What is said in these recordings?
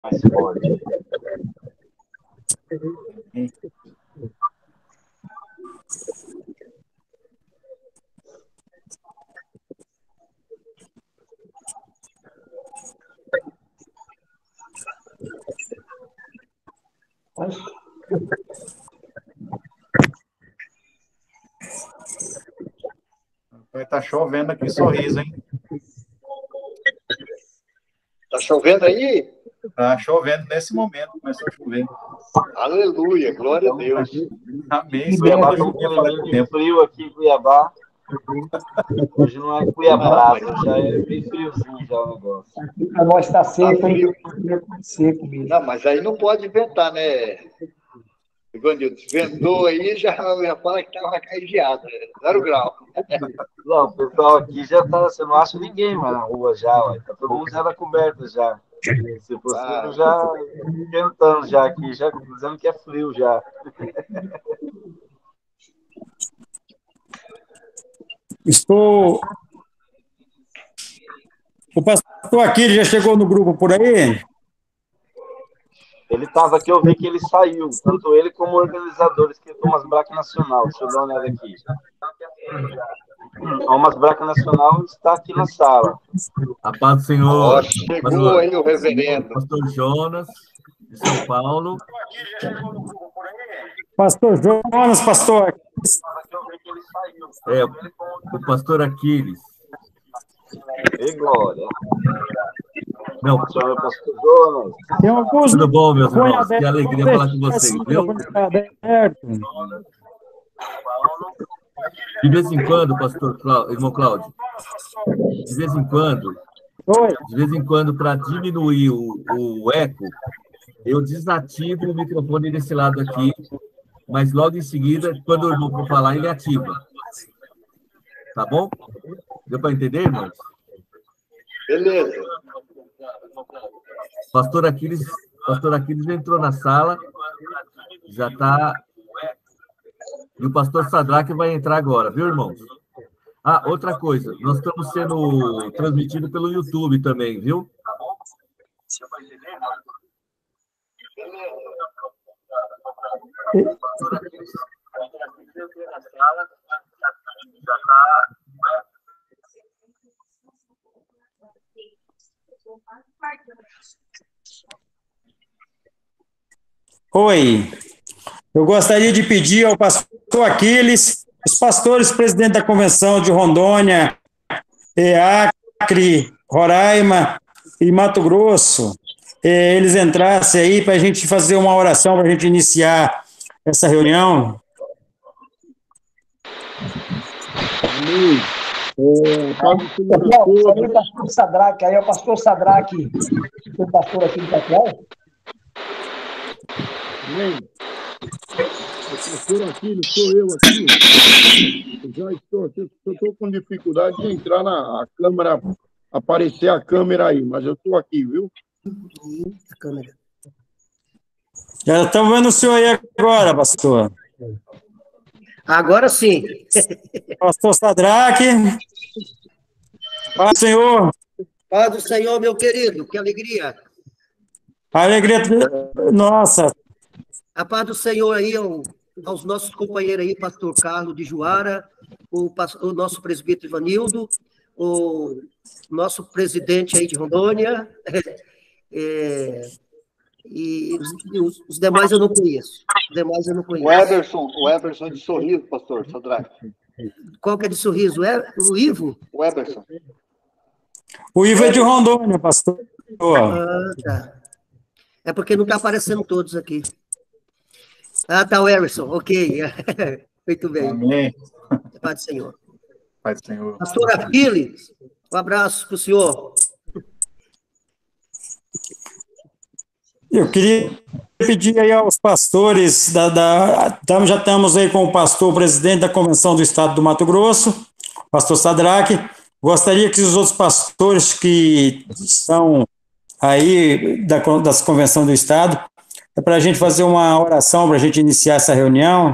mais forte. Vai estar chovendo aqui, Sorriso, hein? Tá chovendo aí? Tá chovendo nesse momento, começou a chover. Aleluia, glória a Deus. Amém. Cuiabá está um clima de frio aqui em Cuiabá. Hoje não é Cuiabá, já é bem friozinho já o negócio. A nós está seco, hein? Seco mesmo. Não, mas aí não pode inventar, né? Ivanildo, ventou aí, já fala que estava carreado, 0 grau. Não, o pessoal aqui já tá, você não acha ninguém mais na rua já, ué. Tá todo mundo já na coberta já. Se possível, já esquentando já aqui, já dizendo que é frio já. O pastor Aquiles já chegou no grupo por aí? Ele estava aqui, eu vi que ele saiu, tanto ele como organizadores que Thomas Braque Nacional. Deixa eu dar uma olhada aqui. Thomas Braque Nacional está aqui na sala. A paz do Senhor. Chegou aí o reverendo. Pastor Jonas, de São Paulo. Pastor Jonas, pastor. É, o pastor Aquiles. E glória. Não, pastor Jonas. Tudo bom, meus irmãos? Que alegria falar com vocês, viu? De vez em quando, irmão Cláudio, de vez em quando, para diminuir o eco, eu desativo o microfone desse lado aqui, mas logo em seguida, quando o irmão for falar, ele ativa. Tá bom? Deu para entender, irmãos? Beleza. Pastor Aquiles entrou na sala, já está. E o pastor Sadraque vai entrar agora, viu, irmãos? Ah, outra coisa, nós estamos sendo transmitidos pelo YouTube também, viu? Oi, eu gostaria de pedir ao pastor Aquiles, os pastores presidente da Convenção de Rondônia, Acre, Roraima e Mato Grosso, eles entrassem aí para a gente fazer uma oração, para a gente iniciar essa reunião. Amém. O pastor Sadraque, aí é o pastor Sadraque, o pastor aqui de Cacau. Amém. Pastor Aquiles, sou eu aqui. Já estou com dificuldade de entrar na câmera, aparecer a câmera aí, mas eu estou aqui, viu? A câmera. Já estamos vendo o senhor aí agora, pastor. Agora sim. Pastor Sadraque. Paz do Senhor. Paz do Senhor, meu querido, que alegria. Alegria nossa. A paz do Senhor aí aos nossos companheiros aí, pastor Carlos de Juara, o nosso presbítero Ivanildo, o nosso presidente aí de Rondônia, e os demais eu não conheço. O Eberson de Sorriso, pastor Sadraque. Qual que é de Sorriso? O Ivo? O Eberson. O Ivo é de Rondônia, pastor. Ah, tá. É porque não está aparecendo todos aqui. Ah, tá, o Emerson, ok. Muito bem. Amém. Pai do Senhor. Pai do Senhor. Pastor Aquiles, um abraço para o senhor. Eu queria pedir aí aos pastores, já estamos aí com o pastor presidente da Convenção do Estado do Mato Grosso, pastor Sadraque. Gostaria que os outros pastores que estão aí das Convenção do Estado, para a gente fazer uma oração, para a gente iniciar essa reunião.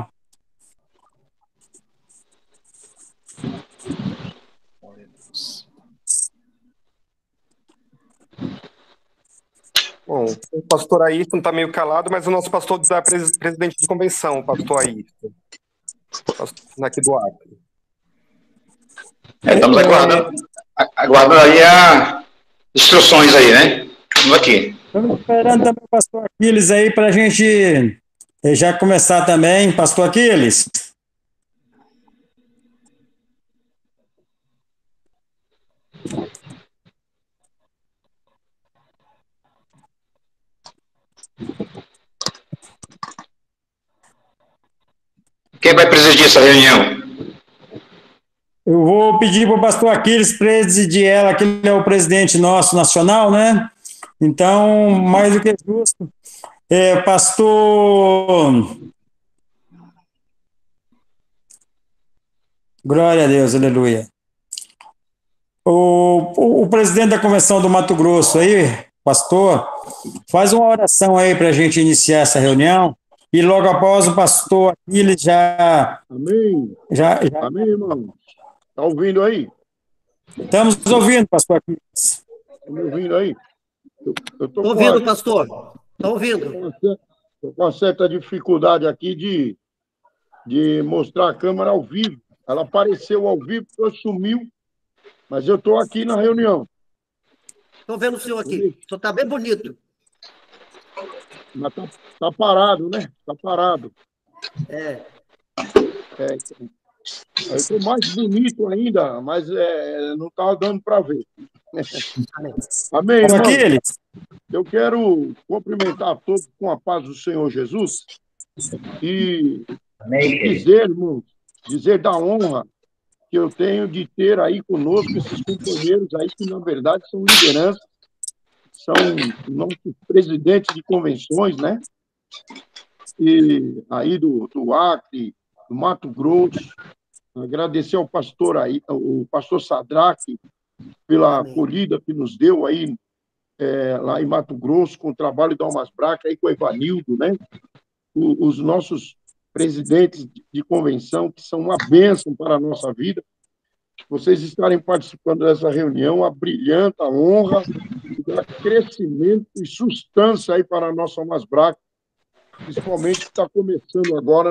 Bom, o pastor Ayrton está meio calado, mas o nosso pastor da presidente de convenção, o pastor Ayrton, aqui do Acre. Estamos aguardando aí as instruções aí, né? Estamos aqui. Estamos esperando também o pastor Aquiles aí para a gente já começar também. Pastor Aquiles. Quem vai presidir essa reunião? Eu vou pedir para o pastor Aquiles presidir ela, que ele é o presidente nosso nacional, né? Então, mais do que justo. Pastor... Glória a Deus, aleluia. O presidente da Convenção do Mato Grosso aí, pastor, faz uma oração aí para a gente iniciar essa reunião. E logo após o pastor Aquiles já... Amém. Amém, irmão. Está ouvindo aí? Estamos ouvindo, pastor Aquiles. Está me ouvindo aí? Estou ouvindo, pastor. Estou ouvindo. Estou com uma certa dificuldade aqui de mostrar a câmera ao vivo. Ela apareceu ao vivo, sumiu, mas eu estou aqui na reunião. Estou vendo o senhor aqui. O senhor está bem bonito. Mas tá parado, né? Está parado. Eu estou mais bonito ainda, mas não estava dando para ver. Amém, irmão? Eu quero cumprimentar a todos com a paz do Senhor Jesus e dizer da honra que eu tenho de ter aí conosco esses companheiros aí que, na verdade, são lideranças, são nossos presidentes de convenções, né? E aí do Acre, do Mato Grosso. Agradecer ao pastor aí, o pastor Sadraque, pela acolhida que nos deu aí lá em Mato Grosso, com o trabalho da Almas Bracas, aí com o Evanildo, né? Os nossos presidentes de convenção, que são uma bênção para a nossa vida. Vocês estarem participando dessa reunião, abrilhanta, honra, dá crescimento e sustância aí para a nossa Almas Bracas, principalmente que está começando agora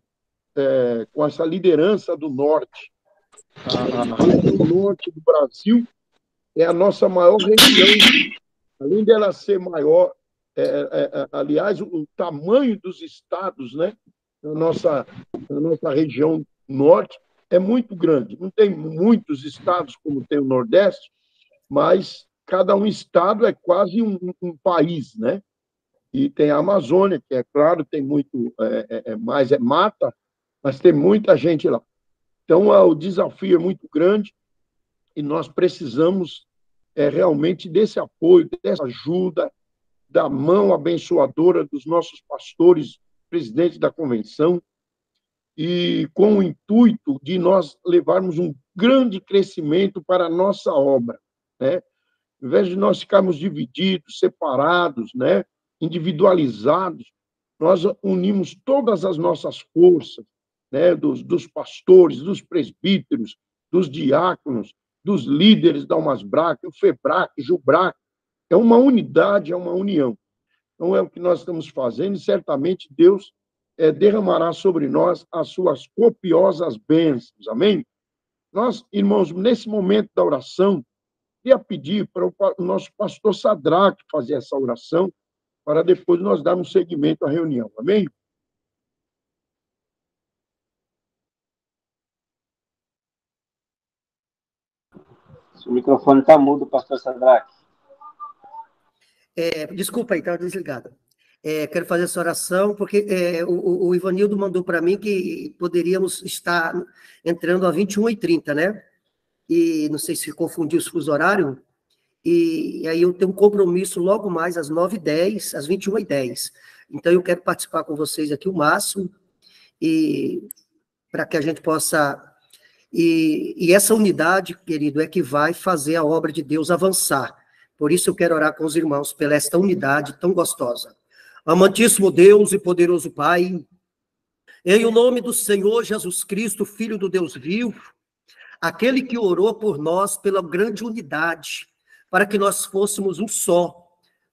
com essa liderança do Norte. A região norte do Brasil é a nossa maior região. Além dela ser maior, aliás, o tamanho dos estados, né, na nossa região norte é muito grande. Não tem muitos estados como tem o Nordeste, mas cada um estado é quase um país, né? E tem a Amazônia, que é claro, tem muito mais mata, mas tem muita gente lá. Então, o desafio é muito grande e nós precisamos realmente desse apoio, dessa ajuda, da mão abençoadora dos nossos pastores, presidentes da convenção, e com o intuito de nós levarmos um grande crescimento para a nossa obra, né? Ao invés de nós ficarmos divididos, separados, né, individualizados, nós unimos todas as nossas forças, né, dos pastores, dos presbíteros, dos diáconos, dos líderes da Almas Bracas, o FEBRAC, JUBRAC. É uma unidade, é uma união. Então, é o que nós estamos fazendo e certamente Deus derramará sobre nós as suas copiosas bênçãos. Amém? Nós, irmãos, nesse momento da oração, queria pedir para o nosso pastor Sadraque fazer essa oração, para depois nós darmos seguimento à reunião. Amém? O microfone está mudo, pastor Sadraque. Desculpa aí, estava desligado. Quero fazer essa oração, porque o Ivanildo mandou para mim que poderíamos estar entrando às 21h30, né? E não sei se confundiu os fuso horário, e aí eu tenho um compromisso logo mais às 9h10, às 21h10. Então, eu quero participar com vocês aqui o máximo, e para que a gente possa... E essa unidade, querido, é que vai fazer a obra de Deus avançar. Por isso eu quero orar com os irmãos, pela esta unidade tão gostosa. Amantíssimo Deus e poderoso Pai, em o nome do Senhor Jesus Cristo, Filho do Deus vivo, aquele que orou por nós pela grande unidade, para que nós fôssemos um só,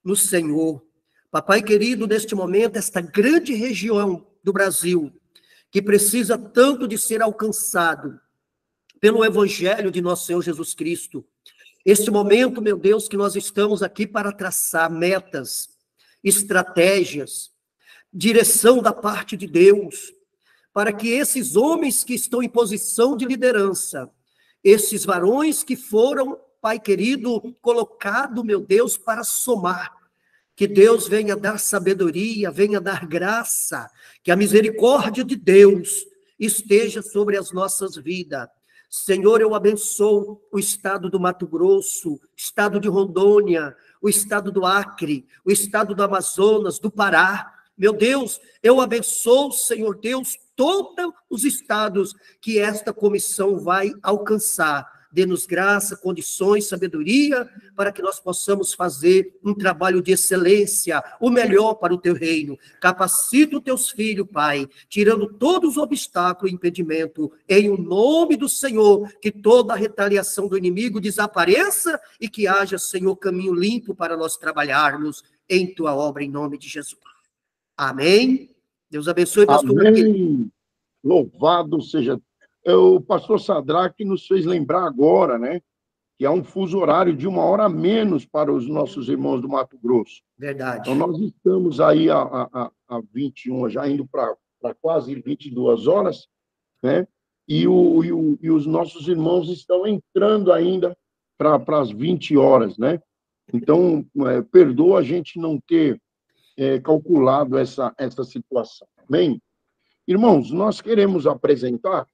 no Senhor. Papai querido, neste momento, esta grande região do Brasil, que precisa tanto de ser alcançado pelo Evangelho de nosso Senhor Jesus Cristo. Este momento, meu Deus, que nós estamos aqui para traçar metas, estratégias, direção da parte de Deus, para que esses homens que estão em posição de liderança, esses varões que foram, Pai querido, colocado, meu Deus, para somar, que Deus venha dar sabedoria, venha dar graça, que a misericórdia de Deus esteja sobre as nossas vidas. Senhor, eu abençoo o estado do Mato Grosso, o estado de Rondônia, o estado do Acre, o estado do Amazonas, do Pará. Meu Deus, eu abençoo, Senhor Deus, todos os estados que esta comissão vai alcançar. Dê-nos graça, condições, sabedoria, para que nós possamos fazer um trabalho de excelência, o melhor para o teu reino. Capacita os teus filhos, Pai, tirando todos os obstáculos e impedimento, em o nome do Senhor, que toda a retaliação do inimigo desapareça e que haja, Senhor, caminho limpo para nós trabalharmos em tua obra, em nome de Jesus. Amém. Deus abençoe, pastor. Amém. Louvado seja. O pastor Sadraque nos fez lembrar agora, né, que há um fuso horário de 1 hora a menos para os nossos irmãos do Mato Grosso. Verdade. Então, nós estamos aí a 21, já indo para quase 22 horas, né, e os nossos irmãos estão entrando ainda para as 20 horas, né? Então, perdoa a gente não ter calculado essa situação. Bem, irmãos, nós queremos apresentar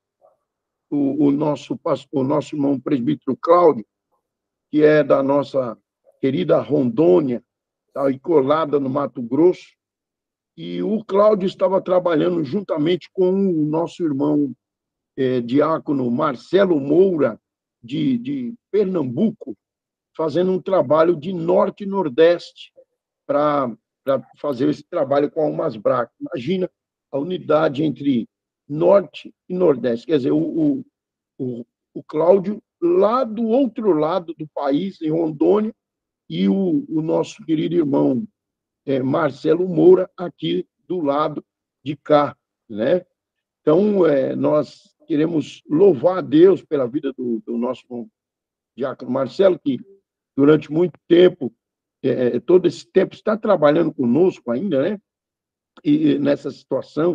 o nosso irmão presbítero Cláudio, que é da nossa querida Rondônia, tá aí colada no Mato Grosso, e o Cláudio estava trabalhando juntamente com o nosso irmão diácono Marcelo Moura, de Pernambuco, fazendo um trabalho de norte e nordeste para fazer esse trabalho com almas bracas. Imagina a unidade entre norte e nordeste, quer dizer, o Cláudio lá do outro lado do país, em Rondônia, e o nosso querido irmão Marcelo Moura aqui do lado de cá, né? Então, nós queremos louvar a Deus pela vida do nosso irmão diácono Marcelo, que durante muito tempo, todo esse tempo, está trabalhando conosco ainda, né? E nessa situação,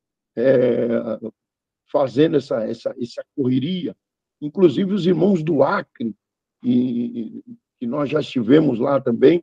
fazendo essa correria, inclusive os irmãos do Acre, que nós já estivemos lá também,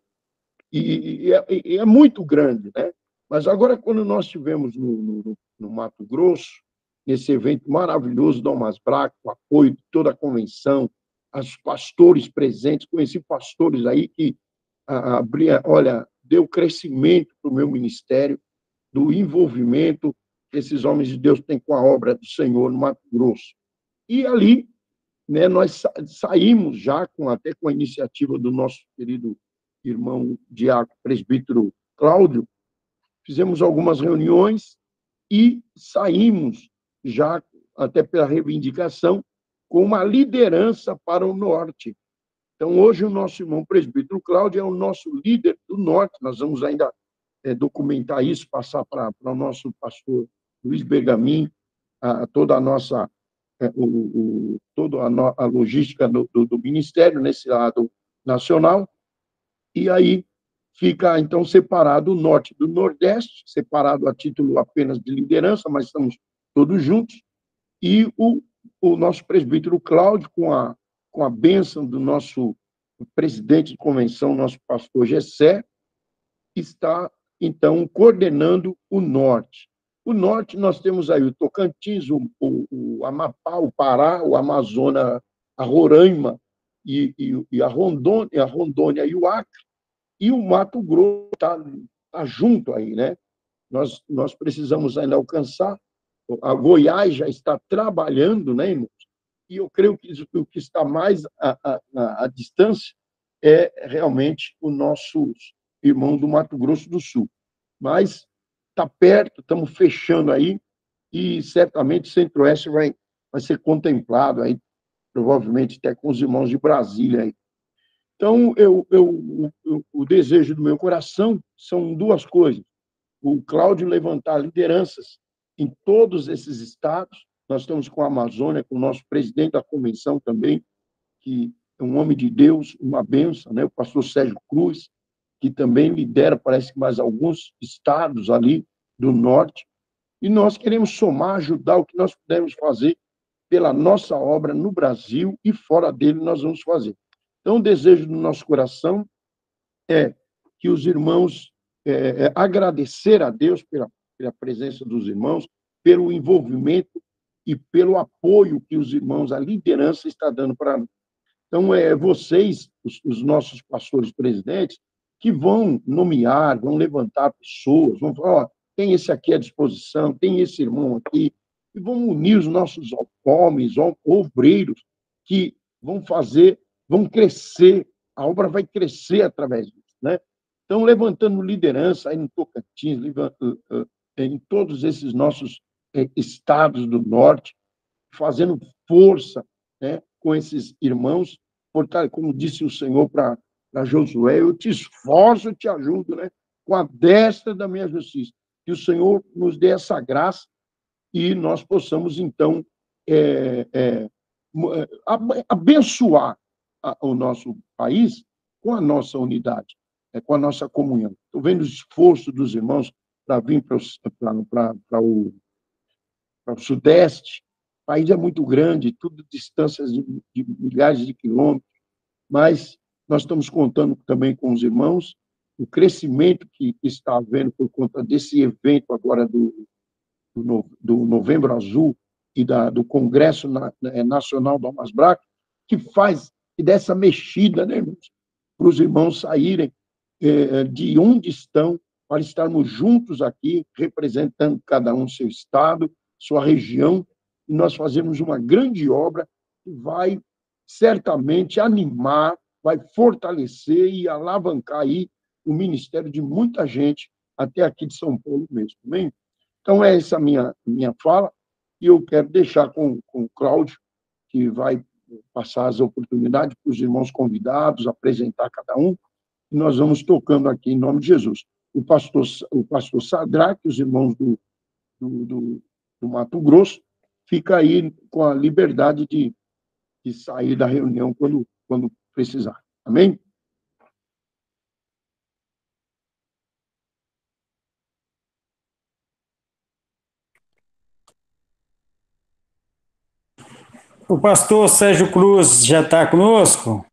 e é muito grande, né? Mas agora, quando nós estivemos no Mato Grosso, nesse evento maravilhoso da Almas Bracas, com apoio de toda a convenção, os pastores presentes, conheci pastores aí que, olha, deu crescimento para o meu ministério, do envolvimento que esses homens de Deus têm com a obra do Senhor no Mato Grosso. E ali, né, nós saímos já, até com a iniciativa do nosso querido irmão diácono presbítero Cláudio, fizemos algumas reuniões e saímos já, até pela reivindicação, com uma liderança para o norte. Então, hoje, o nosso irmão presbítero Cláudio é o nosso líder do norte. Nós vamos ainda documentar isso, passar para o nosso pastor Luiz Bergamin, toda a nossa toda a logística do ministério nesse lado nacional, e aí fica, então, separado o norte do nordeste, separado a título apenas de liderança, mas estamos todos juntos, e o nosso presbítero Cláudio, com a bênção do nosso presidente de convenção, nosso pastor Gessé, está, então, coordenando o norte. O norte, nós temos aí o Tocantins, o Amapá, o Pará, o Amazonas, a Roraima, e a Rondônia e o Acre, e o Mato Grosso está junto aí, né? Nós precisamos ainda alcançar. A Goiás já está trabalhando, né, irmãos? E eu creio que o que está mais à distância é realmente o nosso irmão do Mato Grosso do Sul. Mas está perto, estamos fechando aí, e certamente o Centro-Oeste vai ser contemplado aí, provavelmente até com os irmãos de Brasília aí. Então, o desejo do meu coração são duas coisas. O Cláudio levantar lideranças em todos esses estados. Nós estamos com a Amazônia, com o nosso presidente da convenção também, que é um homem de Deus, uma bênção, né? O pastor Sérgio Cruz, que também lidera, parece que mais alguns estados ali do norte. E nós queremos somar, ajudar o que nós pudermos fazer pela nossa obra no Brasil e fora dele nós vamos fazer. Então, o desejo do nosso coração é que os irmãos agradecer a Deus pela presença dos irmãos, pelo envolvimento e pelo apoio que os irmãos, a liderança está dando para nós. Então, vocês, os nossos pastores presidentes, que vão nomear, vão levantar pessoas, vão falar, tem esse aqui à disposição, tem esse irmão aqui, e vão unir os nossos homens, obreiros, que vão crescer, a obra vai crescer através disso, né? Então, levantando liderança aí no Tocantins, em todos esses nossos estados do norte, fazendo força, né, com esses irmãos, como disse o Senhor para Josué, eu te esforço, eu te ajudo, né, com a destra da minha justiça. Que o Senhor nos dê essa graça e nós possamos, então, abençoar o nosso país com a nossa unidade, com a nossa comunhão. Estou vendo o esforço dos irmãos para vir para o Sudeste. O país é muito grande, tudo distâncias de milhares de quilômetros, mas nós estamos contando também com os irmãos, o crescimento que está havendo por conta desse evento agora do Novembro Azul e do Congresso Nacional do Amasbrac, que faz dessa mexida, né, irmãos, para os irmãos saírem de onde estão, para estarmos juntos aqui, representando cada um seu estado, sua região, e nós fazemos uma grande obra que vai certamente animar, vai fortalecer e alavancar aí o ministério de muita gente, até aqui de São Paulo mesmo. Bem? Então, é essa a minha fala, e eu quero deixar com o Cláudio, que vai passar as oportunidades para os irmãos convidados, apresentar cada um, e nós vamos tocando aqui em nome de Jesus. O pastor Sadraque, os irmãos do Mato Grosso, fica aí com a liberdade de sair da reunião quando precisar. Amém? O pastor Sérgio Cruz já está conosco?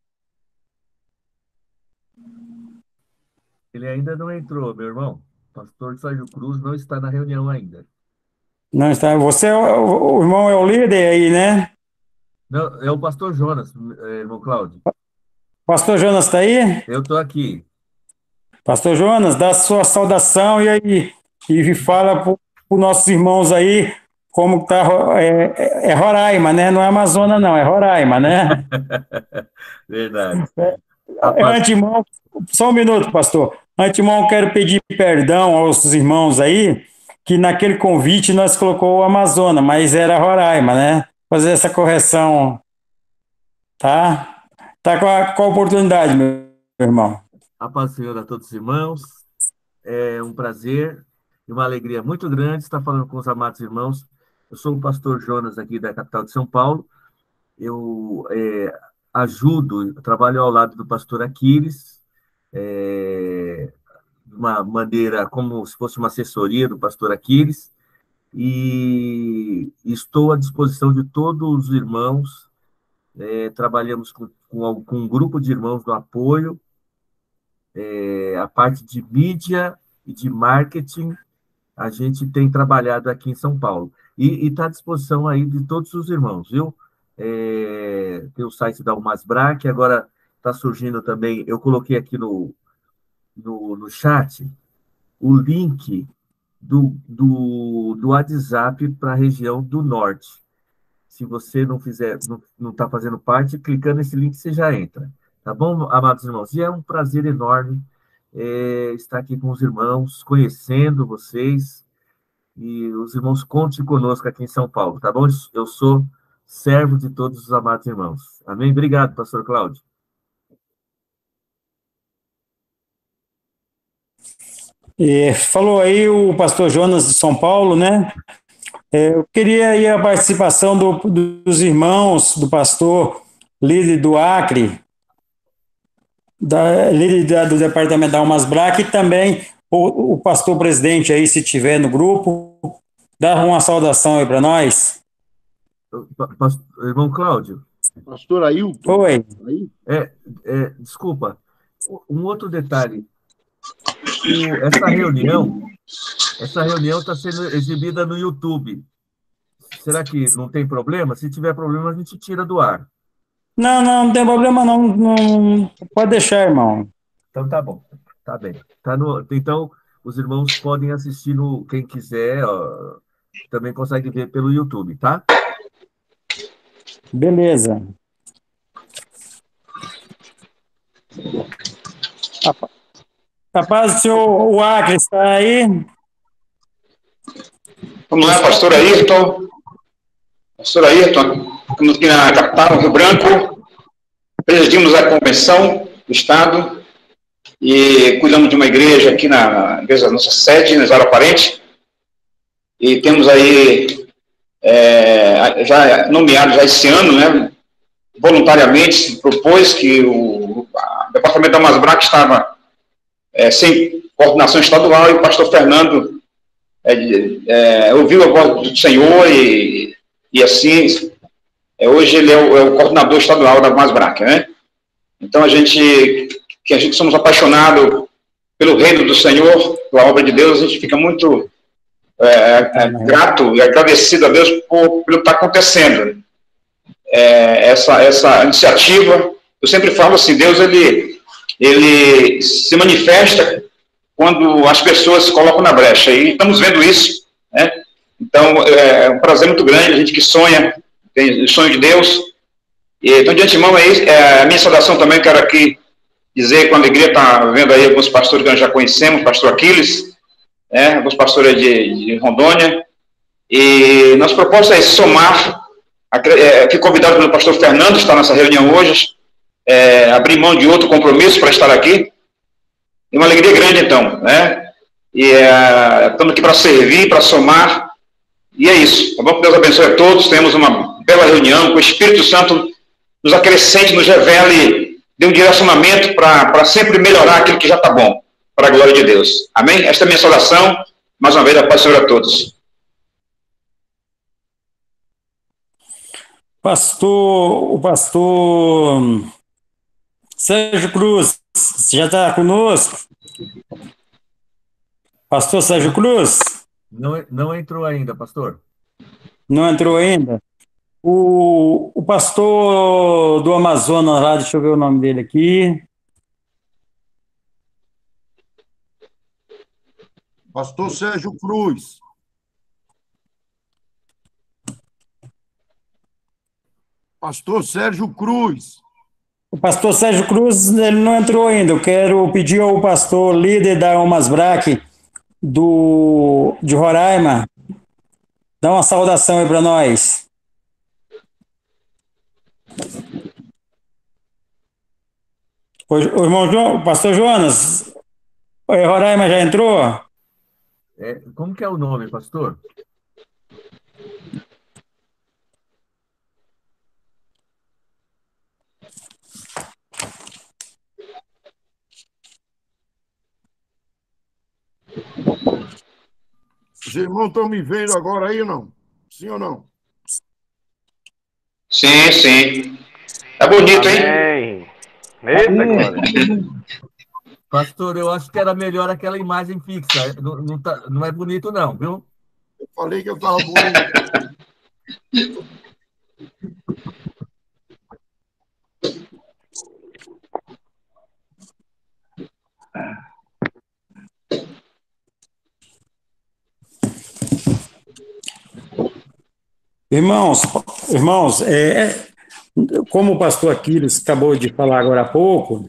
Ele ainda não entrou, meu irmão. O pastor Sérgio Cruz não está na reunião ainda. Não está. Você, o irmão, é o líder aí, né? Não, é o pastor Jonas, irmão Cláudio. Pastor Jonas está aí? Eu estou aqui. Pastor Jonas, dá a sua saudação e fala para os nossos irmãos aí como está. É Roraima, né? Não é Amazonas, não, é Roraima, né? Verdade. Antemão, só um minuto, pastor. Antemão, quero pedir perdão aos irmãos aí, que naquele convite nós colocou o Amazonas, mas era Roraima, né? Fazer essa correção, tá? Tá com a oportunidade, meu irmão. A paz do Senhor a todos os irmãos. É um prazer e uma alegria muito grande estar falando com os amados irmãos. Eu sou o pastor Jonas aqui da capital de São Paulo. Eu trabalho ao lado do pastor Aquiles, de uma maneira como se fosse uma assessoria do pastor Aquiles, e estou à disposição de todos os irmãos. Trabalhamos com um grupo de irmãos do apoio, a parte de mídia e de marketing, a gente tem trabalhado aqui em São Paulo. E está à disposição aí de todos os irmãos, viu? Tem o site da Umasbrac, agora está surgindo também, eu coloquei aqui no chat o link do WhatsApp para a região do Norte. Se você não está fazendo parte, clicando nesse link você já entra. Tá bom, amados irmãos? E é um prazer enorme estar aqui com os irmãos, conhecendo vocês, e os irmãos contem conosco aqui em São Paulo, tá bom? Eu sou servo de todos os amados irmãos. Amém? Obrigado, pastor Cláudio. Falou aí o pastor Jonas de São Paulo, né? Eu queria aí a participação dos irmãos do pastor líder do Acre, líder do departamento da Almas Braque, e também o pastor presidente aí, se tiver no grupo, dá uma saudação aí para nós. Irmão Cláudio. Pastor Ailton. Oi. Desculpa, um outro detalhe. Essa reunião está sendo exibida no YouTube. Será que não tem problema? Se tiver problema, a gente tira do ar. Não tem problema não. Pode deixar, irmão. Então tá bom, tá bem. Então, os irmãos podem assistir, quem quiser, também consegue ver pelo YouTube, tá? Beleza. Rapaz, o Acre está aí? Vamos lá, pastor Ayrton. Pastor Ayrton, estamos aqui na capital, Rio Branco, presidimos a convenção do Estado e cuidamos de uma igreja aqui na igreja da nossa sede, na Zara Parente, e temos aí já nomeado já esse ano, né, voluntariamente se propôs que o departamento da Almas Braque estava sem coordenação estadual, e o pastor Fernando ouviu a voz do Senhor e assim, hoje ele é o coordenador estadual da Almas Braque, né? Então a gente somos apaixonados pelo reino do Senhor, pela obra de Deus, a gente fica muito grato e agradecido a Deus pelo que está acontecendo. Essa iniciativa, eu sempre falo assim, Deus ele se manifesta quando as pessoas se colocam na brecha, e estamos vendo isso, né? Então, é um prazer muito grande, a gente que sonha, tem o sonho de Deus. Então, de antemão, a minha saudação também, quero aqui dizer, quando a igreja está vendo aí alguns pastores que nós já conhecemos, pastor Aquiles, alguns pastores de Rondônia, e nossa proposta é somar, fui convidado pelo pastor Fernando, está nessa reunião hoje, abrir mão de outro compromisso para estar aqui, e uma alegria grande, então, né? E estamos aqui para servir, para somar, e é isso, tá bom? Que Deus abençoe a todos, temos uma bela reunião, que o Espírito Santo nos acrescente, nos revele, dê um direcionamento para sempre melhorar aquilo que já está bom, para a glória de Deus. Amém? Esta é a minha saudação, mais uma vez, a paz do Senhor a todos. O pastor Sérgio Cruz, já está conosco? Pastor Sérgio Cruz? Não entrou ainda, pastor. Não entrou ainda? O pastor do Amazonas lá, deixa eu ver o nome dele aqui. Pastor Sérgio Cruz. Pastor Sérgio Cruz. O pastor Sérgio Cruz, ele não entrou ainda. Eu quero pedir ao pastor líder da Almas Braque de Roraima, dá uma saudação aí para nós. O irmão o pastor Jonas, Roraima já entrou? Como que é o nome, pastor? Os irmãos estão me vendo agora aí ou não? Sim ou não? Sim, sim. Tá bonito, hein? Eita, glória. Pastor, eu acho que era melhor aquela imagem fixa. Não é bonito, não, viu? Eu falei que eu estava bonito. Irmãos, como o pastor Aquiles acabou de falar agora há pouco,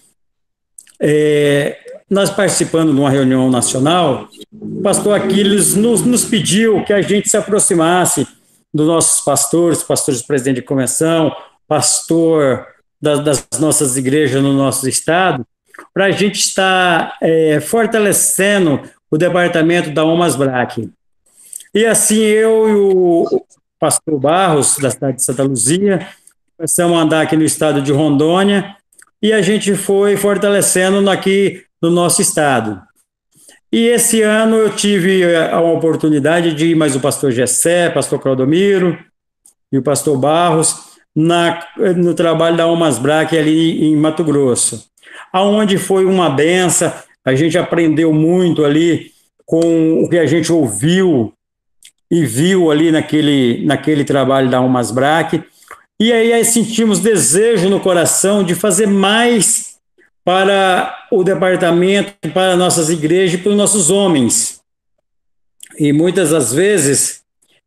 nós participando de uma reunião nacional, o pastor Aquiles nos pediu que a gente se aproximasse dos nossos pastores presidente de convenção, pastor das nossas igrejas no nosso estado, para a gente estar fortalecendo o departamento da Almasbrac. E assim, eu e o pastor Barros, da cidade de Santa Luzia, começamos a andar aqui no estado de Rondônia, e a gente foi fortalecendo aqui no nosso estado. E esse ano eu tive a oportunidade de ir mais o pastor Gessé, pastor Claudomiro e o pastor Barros no trabalho da Almasbrac ali em Mato Grosso, aonde foi uma benção. A gente aprendeu muito ali com o que a gente ouviu e viu ali naquele trabalho da Almasbrac, e aí sentimos desejo no coração de fazer mais para o departamento, para nossas igrejas e para os nossos homens. E muitas das vezes,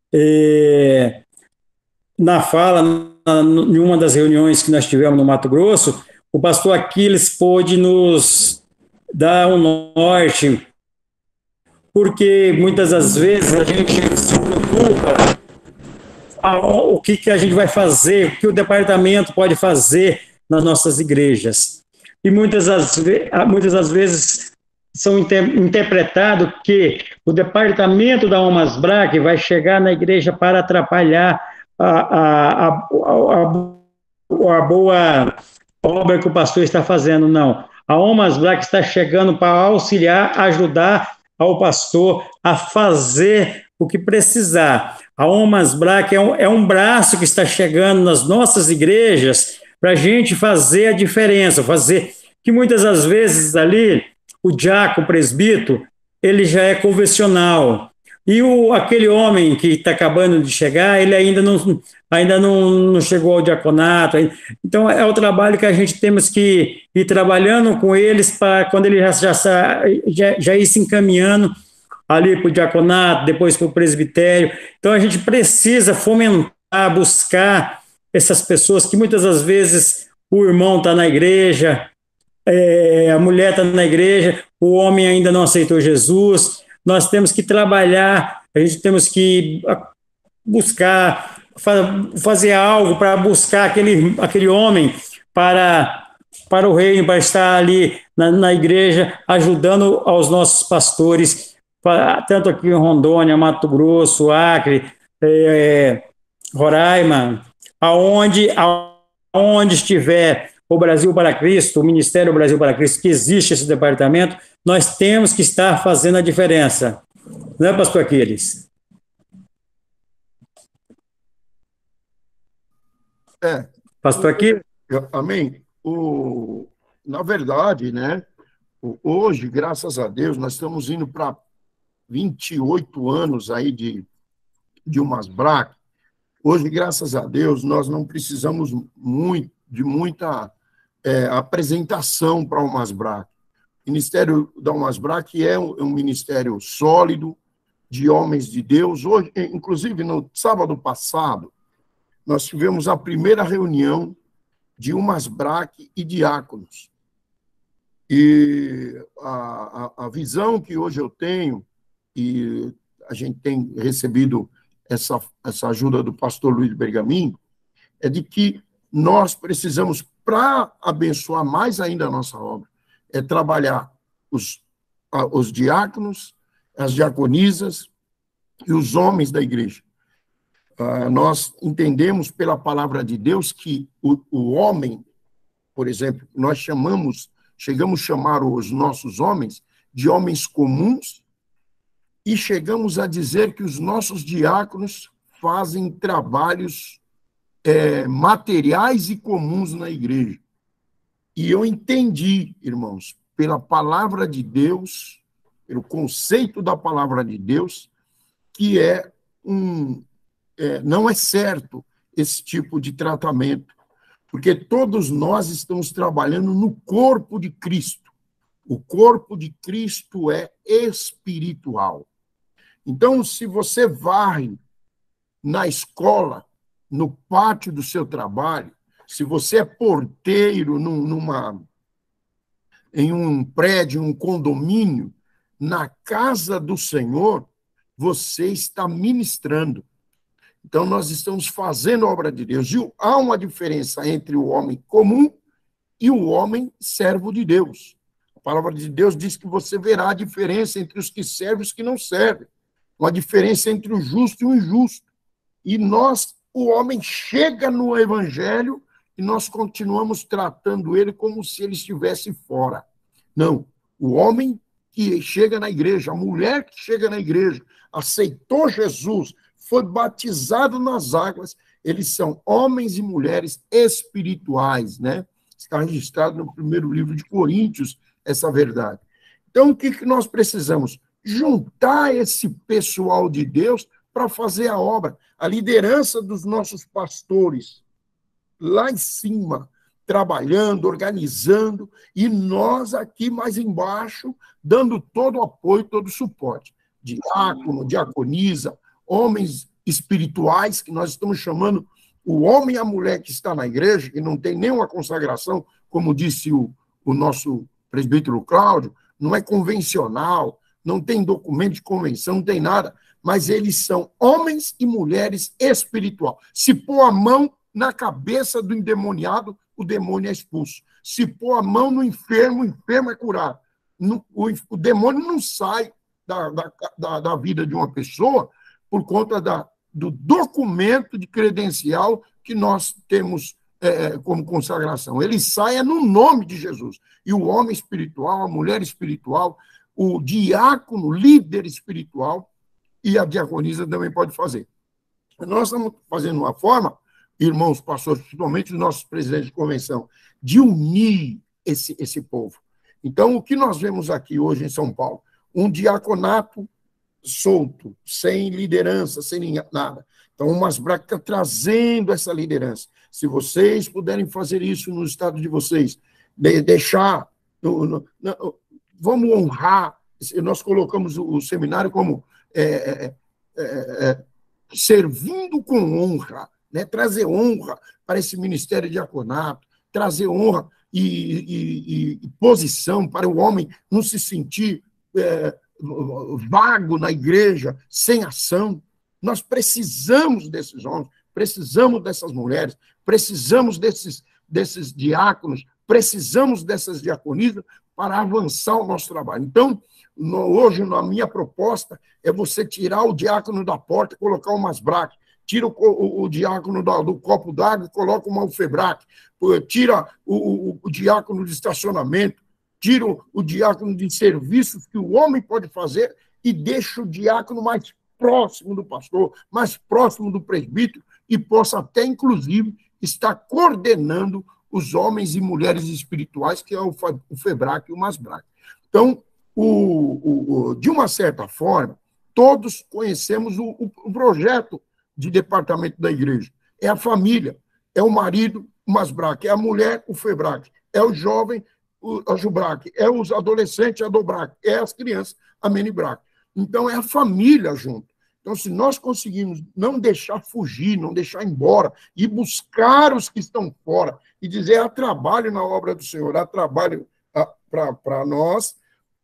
em uma das reuniões que nós tivemos no Mato Grosso, o pastor Aquiles pôde nos dar um norte, porque muitas das vezes a gente se preocupa o que a gente vai fazer, o que o departamento pode fazer nas nossas igrejas. E muitas das vezes são interpretado que o departamento da Almasbrac vai chegar na igreja para atrapalhar a boa obra que o pastor está fazendo. Não. A Almasbrac está chegando para auxiliar, ajudar ao pastor a fazer o que precisar. A Almasbrac é um braço que está chegando nas nossas igrejas para a gente fazer a diferença, fazer que muitas das vezes ali o diácono, o presbítero, ele já é convencional. E aquele homem que está acabando de chegar, ele ainda não chegou ao diaconato. Então, é o trabalho que a gente temos que ir trabalhando com eles para quando ele já ir se encaminhando ali para o diaconato, depois para o presbitério. Então, a gente precisa fomentar, buscar essas pessoas que muitas das vezes o irmão está na igreja, a mulher está na igreja, o homem ainda não aceitou Jesus. Nós temos que trabalhar, a gente temos que buscar, fazer algo para buscar aquele homem para o reino, para estar ali na igreja, ajudando aos nossos pastores, tanto aqui em Rondônia, Mato Grosso, Acre, Roraima, aonde estiver o Brasil para Cristo, o Ministério Brasil para Cristo, que existe esse departamento, nós temos que estar fazendo a diferença. Não é, pastor Aquiles? Pastor Aquiles? Amém. Na verdade, né, hoje, graças a Deus, nós estamos indo para 28 anos aí de Almasbrac. Hoje, graças a Deus, nós não precisamos de muita apresentação para o Almasbrac. O Ministério da Almasbrac é um ministério sólido, de homens de Deus. Hoje, inclusive, no sábado passado, nós tivemos a primeira reunião de Almasbrac e diáconos. E a visão que hoje eu tenho, e a gente tem recebido essa ajuda do pastor Luiz Bergamin, é de que nós precisamos, para abençoar mais ainda a nossa obra, trabalhar os diáconos, as diaconisas e os homens da igreja. Nós entendemos pela palavra de Deus que o homem, por exemplo, nós chegamos a chamar os nossos homens de homens comuns e chegamos a dizer que os nossos diáconos fazem trabalhos materiais e comuns na igreja. E eu entendi, irmãos, pela palavra de Deus, pelo conceito da palavra de Deus, que não é certo esse tipo de tratamento, porque todos nós estamos trabalhando no corpo de Cristo. O corpo de Cristo é espiritual. Então, se você varre na escola, no pátio do seu trabalho, se você é porteiro em um prédio, um condomínio, na casa do Senhor, você está ministrando. Então, nós estamos fazendo a obra de Deus. E há uma diferença entre o homem comum e o homem servo de Deus. palavra de Deus diz que você verá a diferença entre os que servem e os que não servem, uma diferença entre o justo e o injusto. E nós, o homem chega no evangelho e nós continuamos tratando ele como se ele estivesse fora. Não, o homem que chega na igreja, a mulher que chega na igreja, aceitou Jesus, foi batizado nas águas, eles são homens e mulheres espirituais, né? Está registrado no primeiro livro de Coríntios, essa verdade. Então, o que nós precisamos? Juntar esse pessoal de Deus para fazer a obra. A liderança dos nossos pastores, lá em cima, trabalhando, organizando, e nós aqui mais embaixo, dando todo o apoio, todo o suporte. Diácono, diaconisa, homens espirituais, que nós estamos chamando o homem e a mulher que está na igreja, que não tem nenhuma consagração, como disse o nosso presbítero Cláudio, não é convencional, não tem documento de convenção, não tem nada, mas eles são homens e mulheres espiritual. Se pôr a mão na cabeça do endemoniado, o demônio é expulso. Se pôr a mão no enfermo, o enfermo é curado. O demônio não sai da vida de uma pessoa por conta do documento de credencial que nós temos como consagração. Ele sai no nome de Jesus. E o homem espiritual, a mulher espiritual, o diácono, líder espiritual, e a diaconisa também pode fazer. Nós estamos fazendo uma forma, irmãos pastores, principalmente os nossos presidentes de convenção, de unir esse povo. Então, o que nós vemos aqui hoje em São Paulo? Um diaconato solto, sem liderança, sem nada. Então, o Masbrac está trazendo essa liderança. Se vocês puderem fazer isso no estado de vocês, deixar... Vamos honrar. Nós colocamos o seminário como servindo com honra, né? Trazer honra para esse ministério de diaconato, trazer honra e posição para o homem não se sentir vago na igreja, sem ação. Nós precisamos desses homens, precisamos dessas mulheres, precisamos desses diáconos, precisamos dessas diaconisas para avançar o nosso trabalho. Então, hoje, a minha proposta é você tirar o diácono da porta e colocar o Masbrac, tira o diácono do copo d'água e coloca o Malfebrac, tira o diácono de estacionamento, tira o diácono de serviços que o homem pode fazer e deixa o diácono mais próximo do pastor, mais próximo do presbítero e possa até, inclusive, estar coordenando os homens e mulheres espirituais, que é o Febrac e o Masbrac. Então, de uma certa forma, todos conhecemos o projeto de departamento da igreja. É a família, é o marido, o Masbrac, é a mulher, o Febrac, é o jovem, a Jubrac, é os adolescentes, a Dobrac, é as crianças, a Menibrac. Então, é a família junto. Então, se nós conseguirmos não deixar fugir, não deixar embora, e buscar os que estão fora, e dizer, há trabalho na obra do Senhor, há trabalho para nós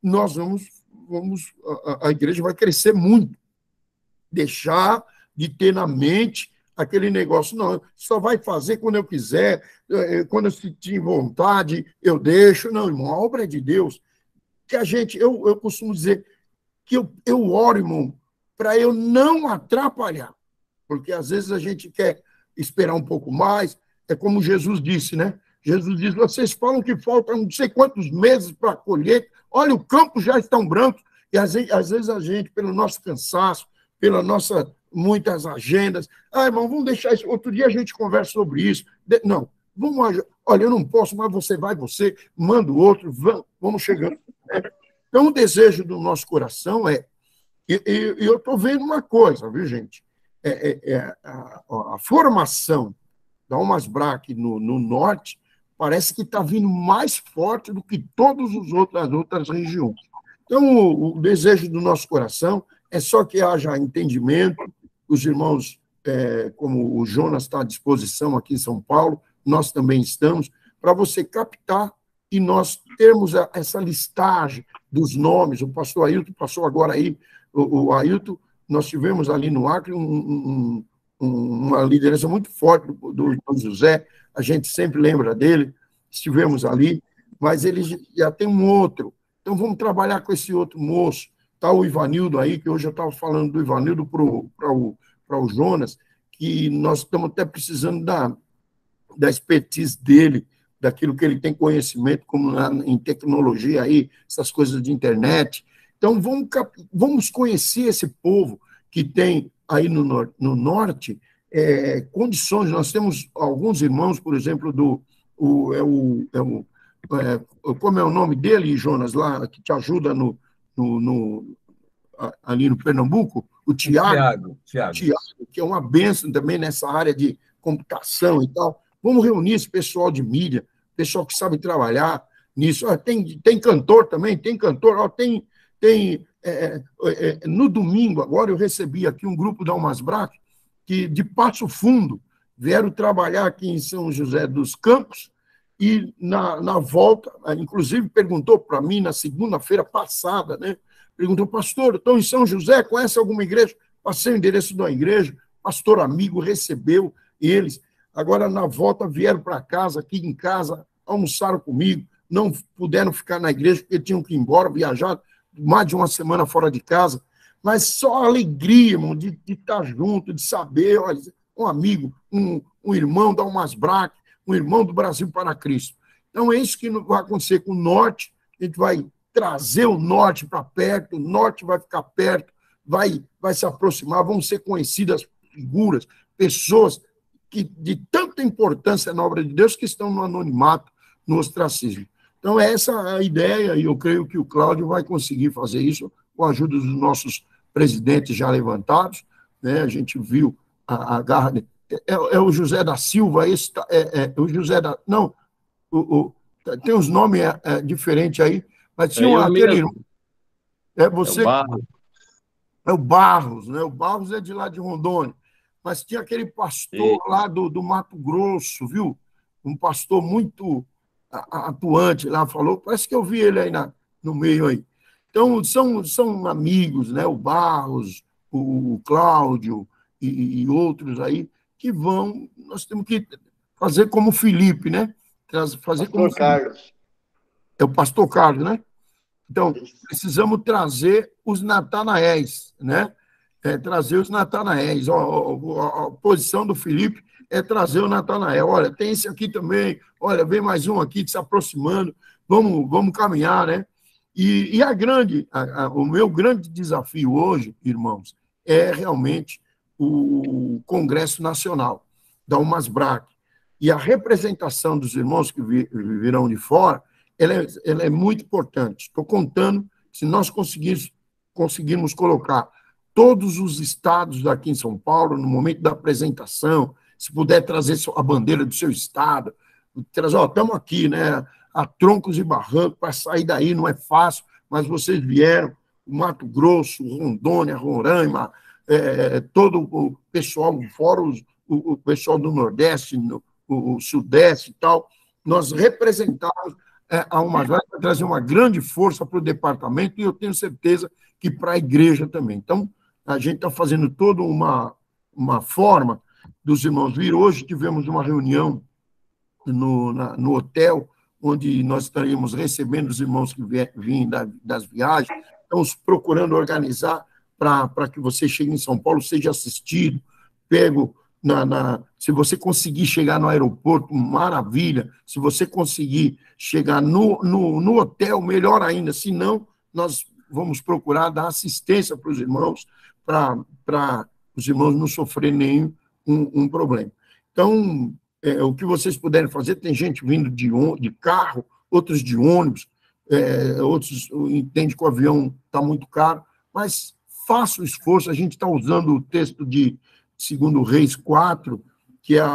a igreja vai crescer muito. Deixar de ter na mente aquele negócio, não, só vai fazer quando eu quiser, quando eu sentir vontade, eu deixo. Não, irmão, a obra é de Deus. Que eu costumo dizer que eu oro, irmão, para eu não atrapalhar, porque às vezes a gente quer esperar um pouco mais, é como Jesus disse, né? Jesus diz, vocês falam que faltam não sei quantos meses para colher, olha, o campo já está branco, e às vezes a gente, pelo nosso cansaço, pela nossa muitas agendas, irmão, vamos deixar isso, outro dia a gente conversa sobre isso, não, olha, eu não posso, mas você manda o outro, vamos chegando. Então, o desejo do nosso coração é, e eu estou vendo uma coisa, viu, gente? A formação da Masbrac no norte parece que está vindo mais forte do que todas as outras regiões. Então, o desejo do nosso coração é só que haja entendimento, os irmãos, como o Jonas está à disposição aqui em São Paulo, nós também estamos, para você captar e nós termos essa listagem dos nomes. O pastor Ailton passou agora aí, o Ailton, nós tivemos ali no Acre uma liderança muito forte do José, a gente sempre lembra dele, estivemos ali, mas ele já tem um outro. Então, vamos trabalhar com esse outro moço. Está o Ivanildo aí, que hoje eu estava falando do Ivanildo para o Jonas, que nós estamos até precisando da expertise dele, daquilo que ele tem conhecimento, como em tecnologia aí, essas coisas de internet. Então, vamos conhecer esse povo que tem aí no norte condições. Nós temos alguns irmãos, por exemplo, como é o nome dele, Jonas, lá, que te ajuda ali no Pernambuco? O Tiago, que é uma bênção também nessa área de computação e tal. Vamos reunir esse pessoal de mídia, pessoal que sabe trabalhar nisso. Tem cantor também, tem cantor. No domingo, agora, eu recebi aqui um grupo da Almasbrac, que de Passo Fundo vieram trabalhar aqui em São José dos Campos, e na volta, inclusive perguntou para mim na segunda-feira passada, né? Perguntou, pastor, estou em São José, conhece alguma igreja? Passei o endereço da igreja, pastor amigo recebeu eles. Agora, na volta, vieram para casa, aqui em casa, almoçaram comigo, não puderam ficar na igreja porque tinham que ir embora, viajar mais de uma semana fora de casa, mas só a alegria, irmão, de estar junto, de saber, olha, um amigo, um irmão da Almasbrac, um irmão do Brasil para Cristo. Então, é isso que vai acontecer com o norte, a gente vai trazer o norte para perto, o norte vai ficar perto, vai se aproximar, vão ser conhecidas figuras, pessoas que de tanta importância na obra de Deus que estão no anonimato, no ostracismo. Então, essa é a ideia, e eu creio que o Cláudio vai conseguir fazer isso com a ajuda dos nossos presidentes já levantados, né? A gente viu a Gardner, é o José da Silva, o José da... Não, tem uns nomes diferentes aí, mas tinha aquele irmão. Você... É o Barros, né? O Barros é de lá de Rondônia. Mas tinha aquele pastor lá do Mato Grosso, viu? Um pastor muito atuante lá, falou. Parece que eu vi ele aí no meio aí. Então, são amigos, né? O Barros, o Cláudio e outros aí, que vão... Nós temos que fazer como o Felipe, né? Fazer como Carlos. É o pastor Carlos, né? Então, precisamos trazer os Natanaéis, né? Trazer os Natanaéis. A posição do Felipe é trazer o Natanael. Olha, tem esse aqui também. Olha, vem mais um aqui se aproximando. Vamos caminhar, né? E o meu grande desafio hoje, irmãos, é realmente o Congresso Nacional da Almasbrac. E a representação dos irmãos que virão de fora, ela é muito importante. Estou contando, se nós conseguirmos colocar todos os estados aqui em São Paulo, no momento da apresentação, se puder trazer a bandeira do seu estado, trazer, estamos aqui, né, a troncos e barrancos, para sair daí não é fácil, mas vocês vieram, o Mato Grosso, Rondônia, Roraima, todo o pessoal, fora o pessoal do Nordeste, o Sudeste e tal, nós representamos a Almasbrac para trazer uma grande força para o departamento, e eu tenho certeza que para a igreja também. Então, a gente está fazendo toda uma forma dos irmãos vir. Hoje tivemos uma reunião no hotel, onde nós estaremos recebendo os irmãos que vêm das viagens. Estamos procurando organizar para que você chegue em São Paulo, seja assistido, pego se você conseguir chegar no aeroporto, maravilha. Se você conseguir chegar no hotel, melhor ainda. Se não, nós vamos procurar dar assistência para os irmãos, para os irmãos não sofrerem nenhum problema. Então, o que vocês puderem fazer, tem gente vindo de carro, outros de ônibus, outros entendem que o avião está muito caro, mas faça o esforço. A gente está usando o texto de 2 Reis 4, que é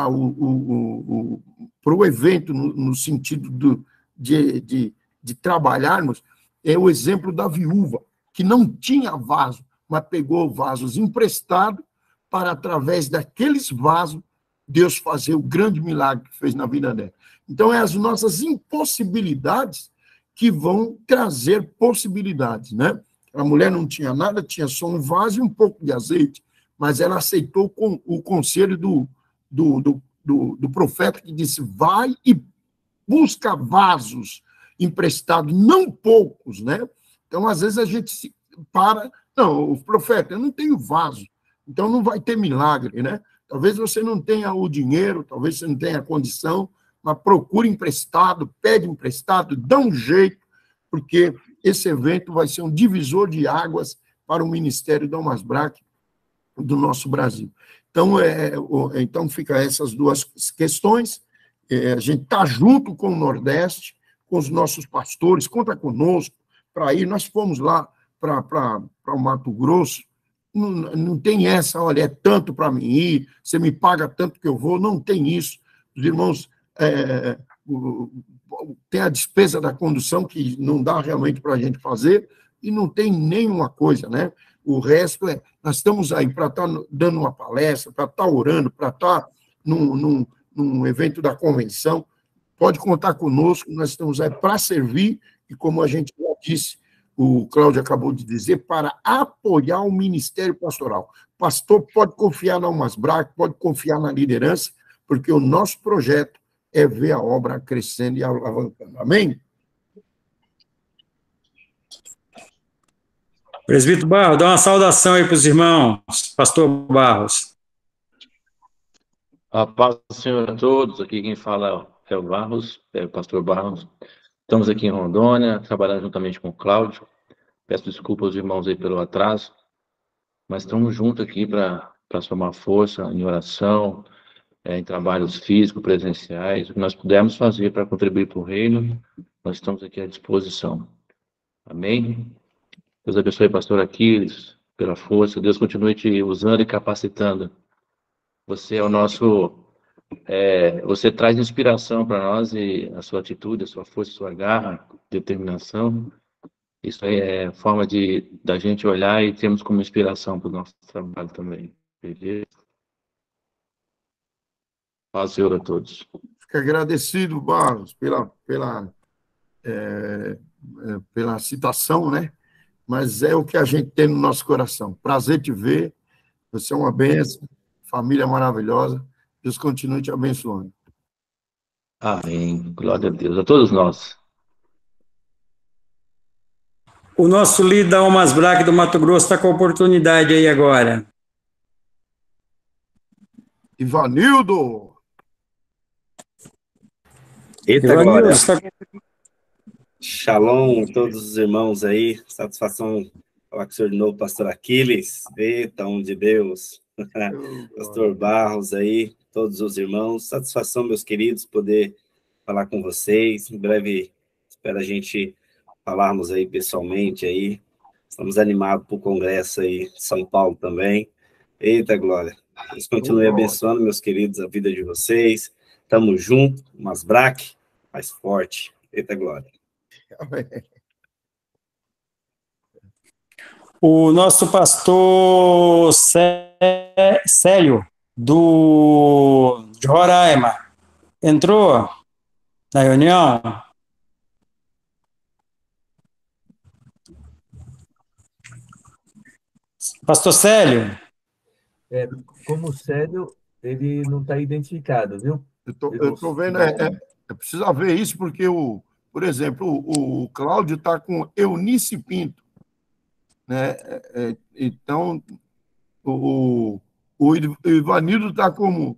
para o evento, no sentido de trabalharmos, é o exemplo da viúva, que não tinha vaso, mas pegou vasos emprestados para, através daqueles vasos, Deus fazer o grande milagre que fez na vida dela. Então, é as nossas impossibilidades que vão trazer possibilidades, né? A mulher não tinha nada, tinha só um vaso e um pouco de azeite, mas ela aceitou o conselho do profeta, que disse, vai e busca vasos. emprestado, não poucos, né? Então, às vezes, a gente se para... Não, profeta, eu não tenho vaso, então não vai ter milagre, né? Talvez você não tenha o dinheiro, talvez você não tenha a condição, mas procure emprestado, pede emprestado, dá um jeito, porque esse evento vai ser um divisor de águas para o Ministério Dalmas Braque do nosso Brasil. Então fica essas duas questões. A gente está junto com o Nordeste, com os nossos pastores, conta conosco para ir. Nós fomos lá para o Mato Grosso, não tem essa, olha, é tanto para mim ir, você me paga tanto que eu vou, não tem isso. Os irmãos tem a despesa da condução, que não dá realmente para a gente fazer, e não tem nenhuma coisa, né? O resto nós estamos aí para estar dando uma palestra, para estar orando, para estar num evento da convenção. Pode contar conosco, nós estamos aí para servir, e como a gente já disse, o Cláudio acabou de dizer, para apoiar o ministério pastoral. O pastor pode confiar na Dalmas Braque, pode confiar na liderança, porque o nosso projeto é ver a obra crescendo e alavancando. Amém? Presbítero Barros, dá uma saudação aí para os irmãos, pastor Barros. A paz do Senhor a todos, aqui quem fala é o Barros, é o pastor Barros. Estamos aqui em Rondônia, trabalhando juntamente com o Cláudio. Peço desculpa aos irmãos aí pelo atraso, mas estamos juntos aqui para somar força em oração, em trabalhos físicos, presenciais, o que nós pudermos fazer para contribuir para o reino, nós estamos aqui à disposição. Amém? Deus abençoe, pastor Aquiles, pela força. Deus continue te usando e capacitando. Você é o nosso... você traz inspiração para nós, e a sua atitude, a sua força, a sua garra, determinação, isso aí é forma da gente olhar e termos como inspiração para o nosso trabalho também. Beleza? Paz do Senhor a todos. Fico agradecido, Barros, pela citação, né? Mas é o que a gente tem no nosso coração. Prazer te ver, você é uma bênção, família maravilhosa, Deus continue te abençoando. Amém. Glória a Deus. A todos nós. O nosso líder da Dalmas Braque do Mato Grosso está com a oportunidade aí agora. Ivanildo! Eita, Ivanildo, glória! está... Shalom a todos os irmãos aí. Satisfação falar com o senhor de novo, pastor Aquiles. Eita, homem de Deus. Pastor Barros aí, todos os irmãos. Satisfação, meus queridos, poder falar com vocês. Em breve, espero a gente falarmos aí pessoalmente aí. Estamos animados para o congresso aí de São Paulo também. Eita, glória. Deus continue abençoando, meus queridos, a vida de vocês. Tamo junto, Dalmas Braque, mais forte. Eita, glória. O nosso pastor Célio, de Roraima, entrou na reunião? Pastor Célio? Como Célio, ele não está identificado, viu? Eu estou vendo, precisa ver isso, porque, por exemplo, o Cláudio está com Eunice Pinto, né? Então, o Ivanildo está como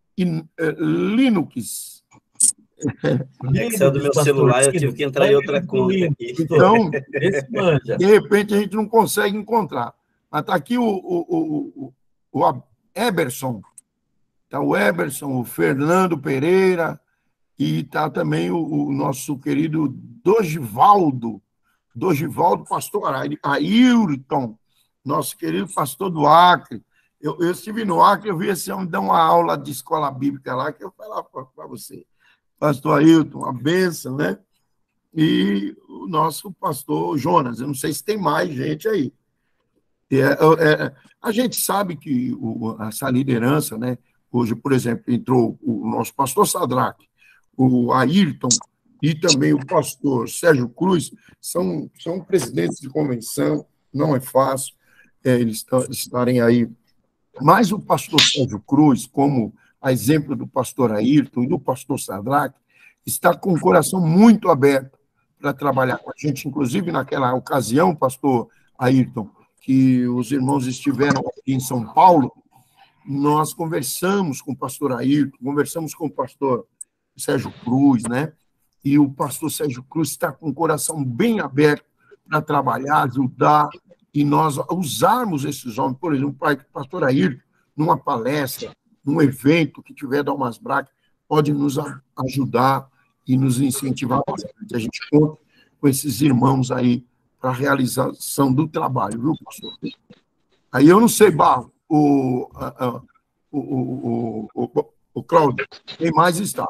Linux. É que saiu do meu celular, eu tive que entrar em outra conta aqui. Então, de repente, a gente não consegue encontrar. Mas está aqui o Eberson. Está o Eberson, o Fernando Pereira, e está também o nosso querido Dogivaldo, pastor Ailton, nosso querido pastor do Acre. Eu estive no Acre, eu vi esse homem dar uma aula de escola bíblica lá, que eu falava para você. Pastor Ailton, uma bênção, né? E o nosso pastor Jonas, eu não sei se tem mais gente aí. A gente sabe que essa liderança, né? Hoje, por exemplo, entrou o nosso pastor Sadraque, o Ayrton e também o pastor Sérgio Cruz, são presidentes de convenção, não é fácil eles estarem aí. Mas o pastor Sérgio Cruz, como a exemplo do pastor Ayrton e do pastor Sadraque, está com o coração muito aberto para trabalhar com a gente, inclusive naquela ocasião, pastor Ayrton, que os irmãos estiveram aqui em São Paulo, nós conversamos com o pastor Ayrton, conversamos com o pastor Sérgio Cruz, né? E o pastor Sérgio Cruz está com o coração bem aberto para trabalhar, ajudar, e nós usarmos esses homens, por exemplo, o pastor Ayrton, numa palestra, num evento que tiver Dalmas Braga, pode nos ajudar e nos incentivar bastante. A gente conta com esses irmãos aí para a realização do trabalho, viu, pastor? Aí eu não sei, Barro, o Cláudio, quem mais está?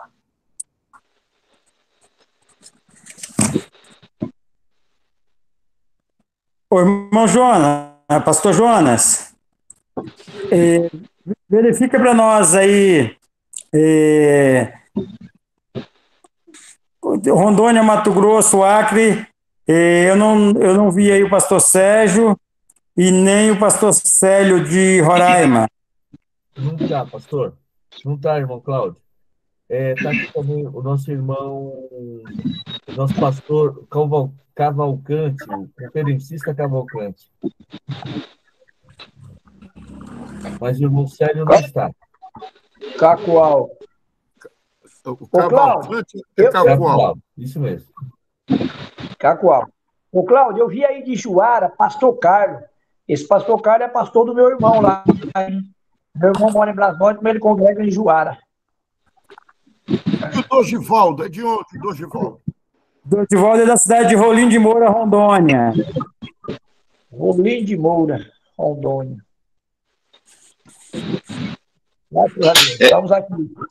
Ô, irmão Jonas, pastor Jonas, verifica para nós aí, Rondônia, Mato Grosso, Acre, eu não vi aí o pastor Sérgio e nem o pastor Célio de Roraima. Não está, pastor. Não está, irmão Cláudio. Está aqui também o nosso irmão, o nosso pastor Cavalcante, o conferencista Cavalcante. Mas o irmão Célio não está. Cacoal. O Cavalcante é Cacoal. Isso mesmo. Cacoal. Ô, Cláudio, eu vi aí de Juara, pastor Carlos. Esse pastor Carlos é pastor do meu irmão lá. Meu irmão mora em Brasília, mas ele congrega em Juara. E o Dorivaldo? É de onde, Dorivaldo? Dorivaldo é da cidade de Rolim de Moura, Rondônia. Rolim de Moura, Rondônia. Estamos aqui.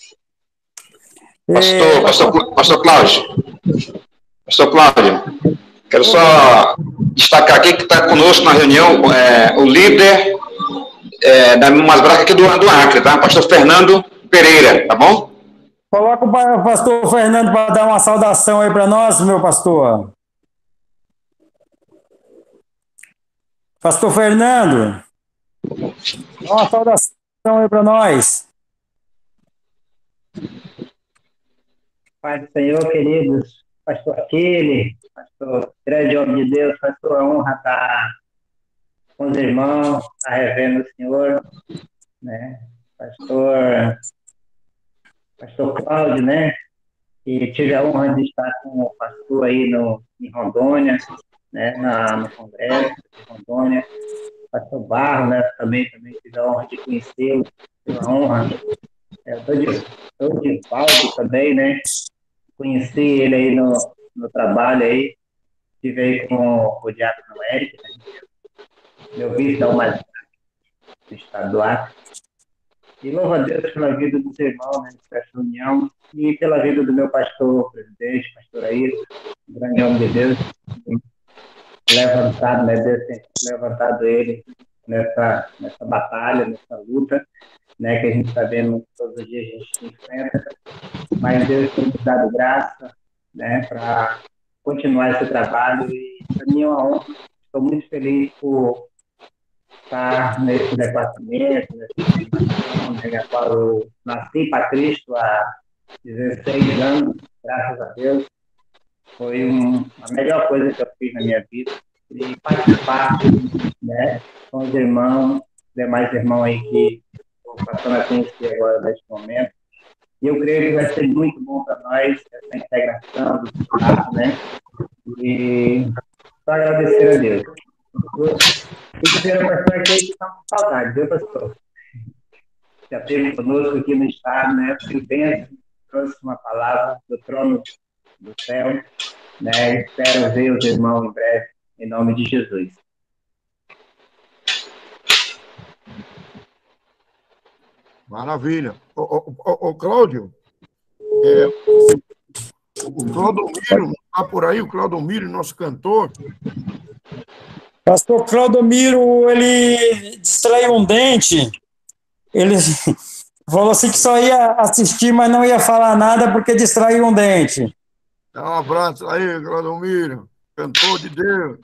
Pastor Cláudio, quero só destacar aqui que está conosco na reunião o líder da Masbraca aqui do Acre, tá? Pastor Fernando Pereira, tá bom? Coloca o pastor Fernando para dar uma saudação aí para nós, meu pastor. Pastor Fernando, dá uma saudação aí para nós. Pai do Senhor, queridos, pastor Aquile, pastor grande homem de Deus, pastor, a honra estar com os irmãos, estar revendo o Senhor, né? Pastor Cláudio, né? E tive a honra de estar com o pastor aí em Rondônia, né? No Congresso de Rondônia. Pastor Barro, né? Também tive a honra de conhecê-lo, tive a honra. Estou de Valdo também, né? Conheci ele aí no trabalho aí. Estive aí com o diácono Eric, né? Meu vice da UMAS do estado do Acre. E louvo a Deus pela vida dos irmãos, né, dessa reunião, e pela vida do meu pastor presidente, pastor Ayrton, grande homem de Deus, levantado, né, Deus tem levantado ele nessa batalha, nessa luta, né, que a gente está vendo todos os dias a gente enfrenta, mas Deus tem nos dado graça, né, para continuar esse trabalho, e para mim é uma honra, estou muito feliz por estar nesse departamento, nessa instituição, né, a qual eu nasci para Cristo há 16 anos, graças a Deus. Foi a melhor coisa que eu fiz na minha vida. E participar, né, com os irmãos, demais irmãos aí que estou passando a conhecer agora neste momento. E eu creio que vai ser muito bom para nós essa integração do Estado, né? E só agradecer a Deus. E quero mostrar aqui que está com saudade, viu, pastor? Já esteve conosco aqui no estado, né? Que trouxe uma palavra do trono do céu, né? Espero ver os irmãos em breve, em nome de Jesus. Maravilha. Ô, Cláudio, o Claudomiro, está por aí, o Claudomiro, nosso cantor. Pastor Claudomiro, ele distraiu um dente, ele falou assim que só ia assistir, mas não ia falar nada porque distraiu um dente. Dá um abraço aí, Claudomiro, cantor de Deus.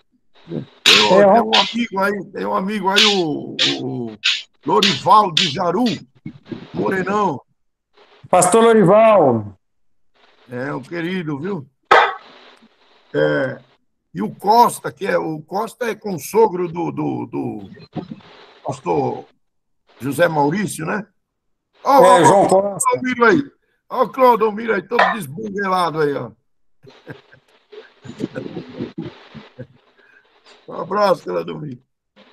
Tem um amigo aí, o Lorival de Jaru, Morenão. Pastor Lorival. É, um querido, viu? E o Costa, o Costa é consogro do pastor José Maurício, né? João Costa. Olha o Clodomiro aí, todo desbunguelado aí, ó. Um abraço, Clodomiro.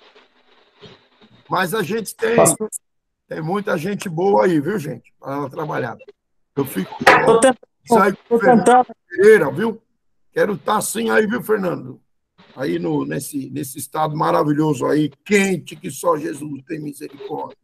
Mas a gente tem muita gente boa aí, viu, gente? Para trabalhar. Eu fico sair com o Fernando Pereira, viu? Quero estar assim aí, viu, Fernando? Aí nesse estado maravilhoso aí, quente, que só Jesus tem misericórdia.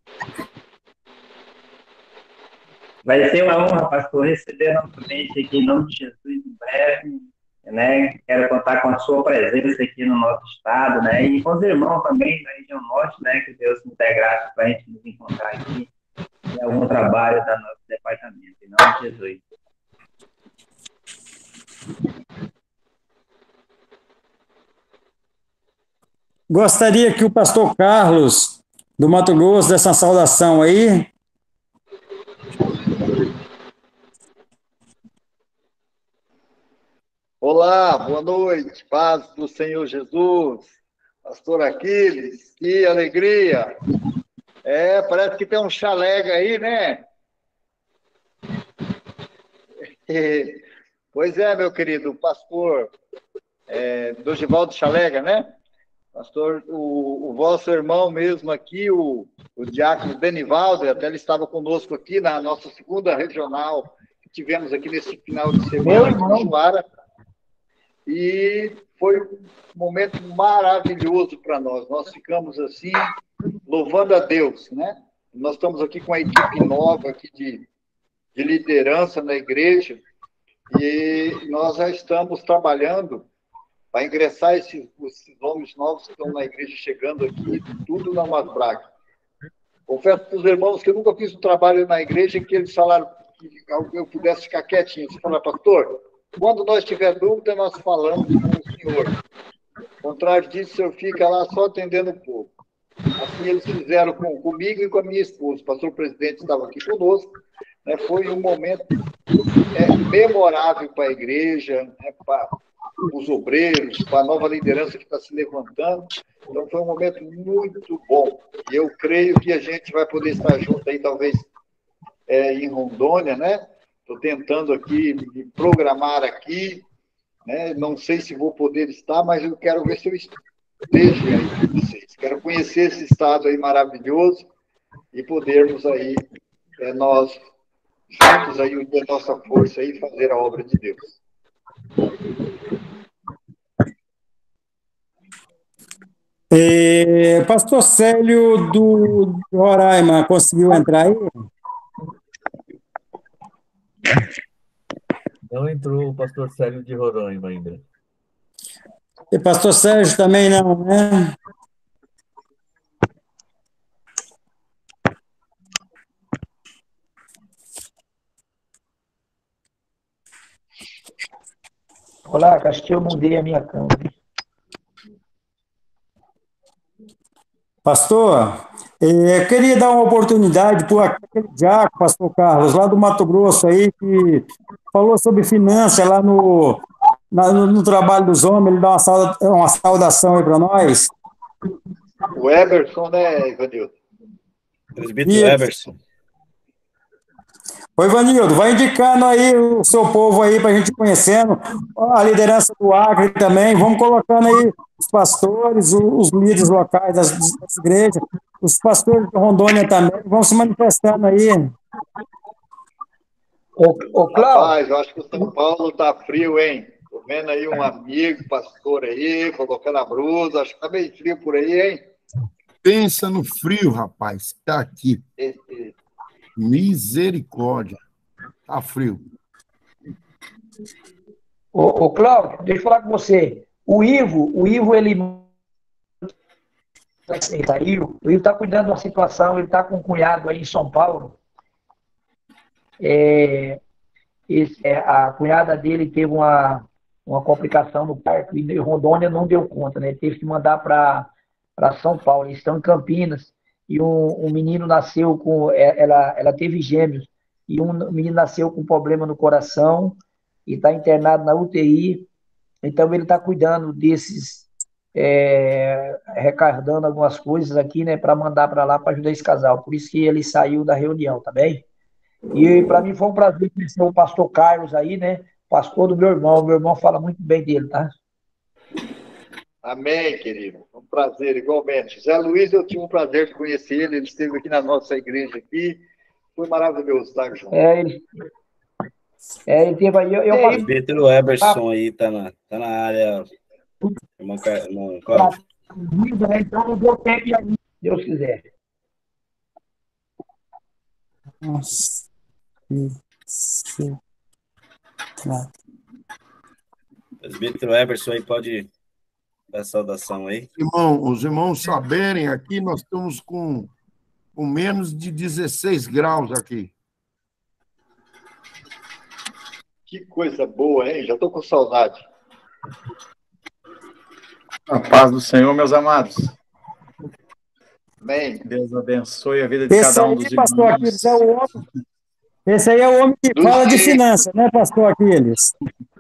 Vai ser uma honra, pastor, receber novamente aqui em nome de Jesus em breve, né? Quero contar com a sua presença aqui no nosso estado, né? E com os irmãos também da região norte, né? Que Deus nos dê graça para a gente nos encontrar aqui em algum trabalho do nosso departamento, em nome de Jesus. Gostaria que o pastor Carlos, do Mato Grosso, desse uma saudação aí. Olá, boa noite, paz do Senhor Jesus, pastor Aquiles, que alegria. Parece que tem um chalega aí, né? Pois é, meu querido, pastor Dorivaldo Chalega, né? Pastor, o vosso irmão mesmo aqui, o diácono Benivaldo, até ele estava conosco aqui na nossa segunda regional que tivemos aqui nesse final de semana aqui em Juara. E foi um momento maravilhoso para nós. Nós ficamos assim, louvando a Deus, né? Nós estamos aqui com a equipe nova aqui de liderança na igreja e nós já estamos trabalhando para ingressar esses homens novos que estão na igreja chegando aqui, tudo na Masbraga. Confesso para os irmãos que eu nunca fiz um trabalho na igreja que eles falaram que eu pudesse ficar quietinho. Você fala, pastor, quando nós tiver dúvida, nós falamos com o senhor. Ao contrário disso, o senhor fica lá só atendendo o povo. Assim eles fizeram comigo e com a minha esposa. O pastor presidente estava aqui conosco. Né? Foi um momento memorável para a igreja, né? Para os obreiros, para a nova liderança que está se levantando. Então, foi um momento muito bom. E eu creio que a gente vai poder estar junto aí, talvez, em Rondônia, né? Estou tentando aqui me programar aqui, né? Não sei se vou poder estar, mas eu quero ver se eu esteja aí com vocês. Quero conhecer esse estado aí maravilhoso e podermos aí, nós, juntos aí, unir a nossa força aí e fazer a obra de Deus. Pastor Célio do Roraima, conseguiu entrar aí? Não entrou o pastor Célio de Roraima ainda. E pastor Sérgio também não, né? Olá, acho que eu mudei a minha câmera. Pastor, eu queria dar uma oportunidade para aquele diácono, pastor Carlos, lá do Mato Grosso aí, que falou sobre finanças lá no trabalho dos homens, ele dá uma saudação aí para nós. O Everson, né, Ivanildo? Presbítero Everson. Oi, Ivanildo, vai indicando aí o seu povo aí para a gente ir conhecendo, a liderança do Acre também, vamos colocando aí os pastores, os líderes locais das igrejas, os pastores de Rondônia também, vão se manifestando aí. Cláudio. Rapaz, eu acho que o São Paulo tá frio, hein? Tô vendo aí um amigo, pastor aí, colocando a blusa, acho que tá meio frio por aí, hein? Pensa no frio, rapaz, tá aqui. Misericórdia. Tá frio. Cláudio, deixa eu falar com você. O Ivo, ele saiu, o Ivo está cuidando da situação, ele está com um cunhado aí em São Paulo. A cunhada dele teve uma complicação no parto e Rondônia não deu conta, né? Ele teve que mandar para São Paulo. Eles estão em Campinas e um menino nasceu com... Ela teve gêmeos e um menino nasceu com problema no coração e está internado na UTI Então, ele está cuidando desses, arrecadando algumas coisas aqui, né, para mandar para lá para ajudar esse casal. Por isso que ele saiu da reunião, tá bem? E para mim foi um prazer conhecer o pastor Carlos aí, né? Pastor do meu irmão. Meu irmão fala muito bem dele, tá? Amém, querido. Um prazer, igualmente. Zé Luiz, eu tive um prazer de conhecer ele. Ele esteve aqui na nossa igreja aqui. Foi maravilhoso estar junto. Ele teve aí. O presbítero Eberson aí tá na área. Irmão Cláudio. Então, eu vou ter que aí, se Deus quiser. Nossa. Presbítero Eberson aí pode dar saudação aí. Os irmãos saberem aqui, nós estamos com menos de 16 graus aqui. Que coisa boa, hein? Já estou com saudade. A paz do Senhor, meus amados. Amém. Deus abençoe a vida de cada um dos irmãos. Pastor Aquiles, é o homem. Esse aí é o homem que fala de finanças, né, pastor Aquiles?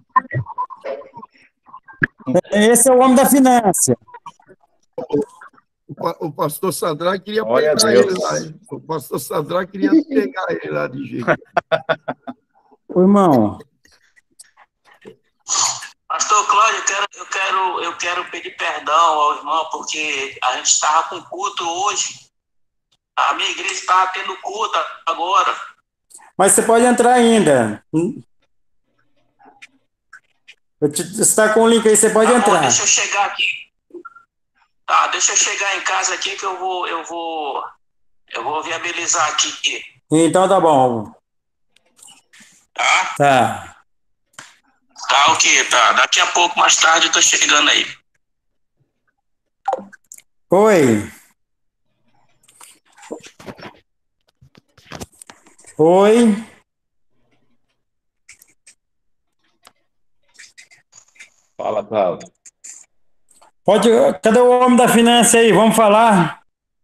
Esse é o homem da finança. O pastor Sadraque queria pegar ele lá. Hein? O pastor Sadraque queria pegar ele lá de jeito. Ô, irmão. Pastor Cláudio, eu quero pedir perdão ao irmão, porque a gente estava com culto hoje. A minha igreja estava tendo culto agora. Mas você pode entrar ainda. Você está com o link aí, você pode entrar. Deixa eu chegar aqui. Tá, deixa eu chegar em casa aqui que eu vou viabilizar aqui. Então tá bom. Tá? Tá. Tá, ok, tá. Daqui a pouco, mais tarde, eu tô chegando aí. Oi. Oi. Fala, Cláudio. Cadê o homem da finança aí? Vamos falar.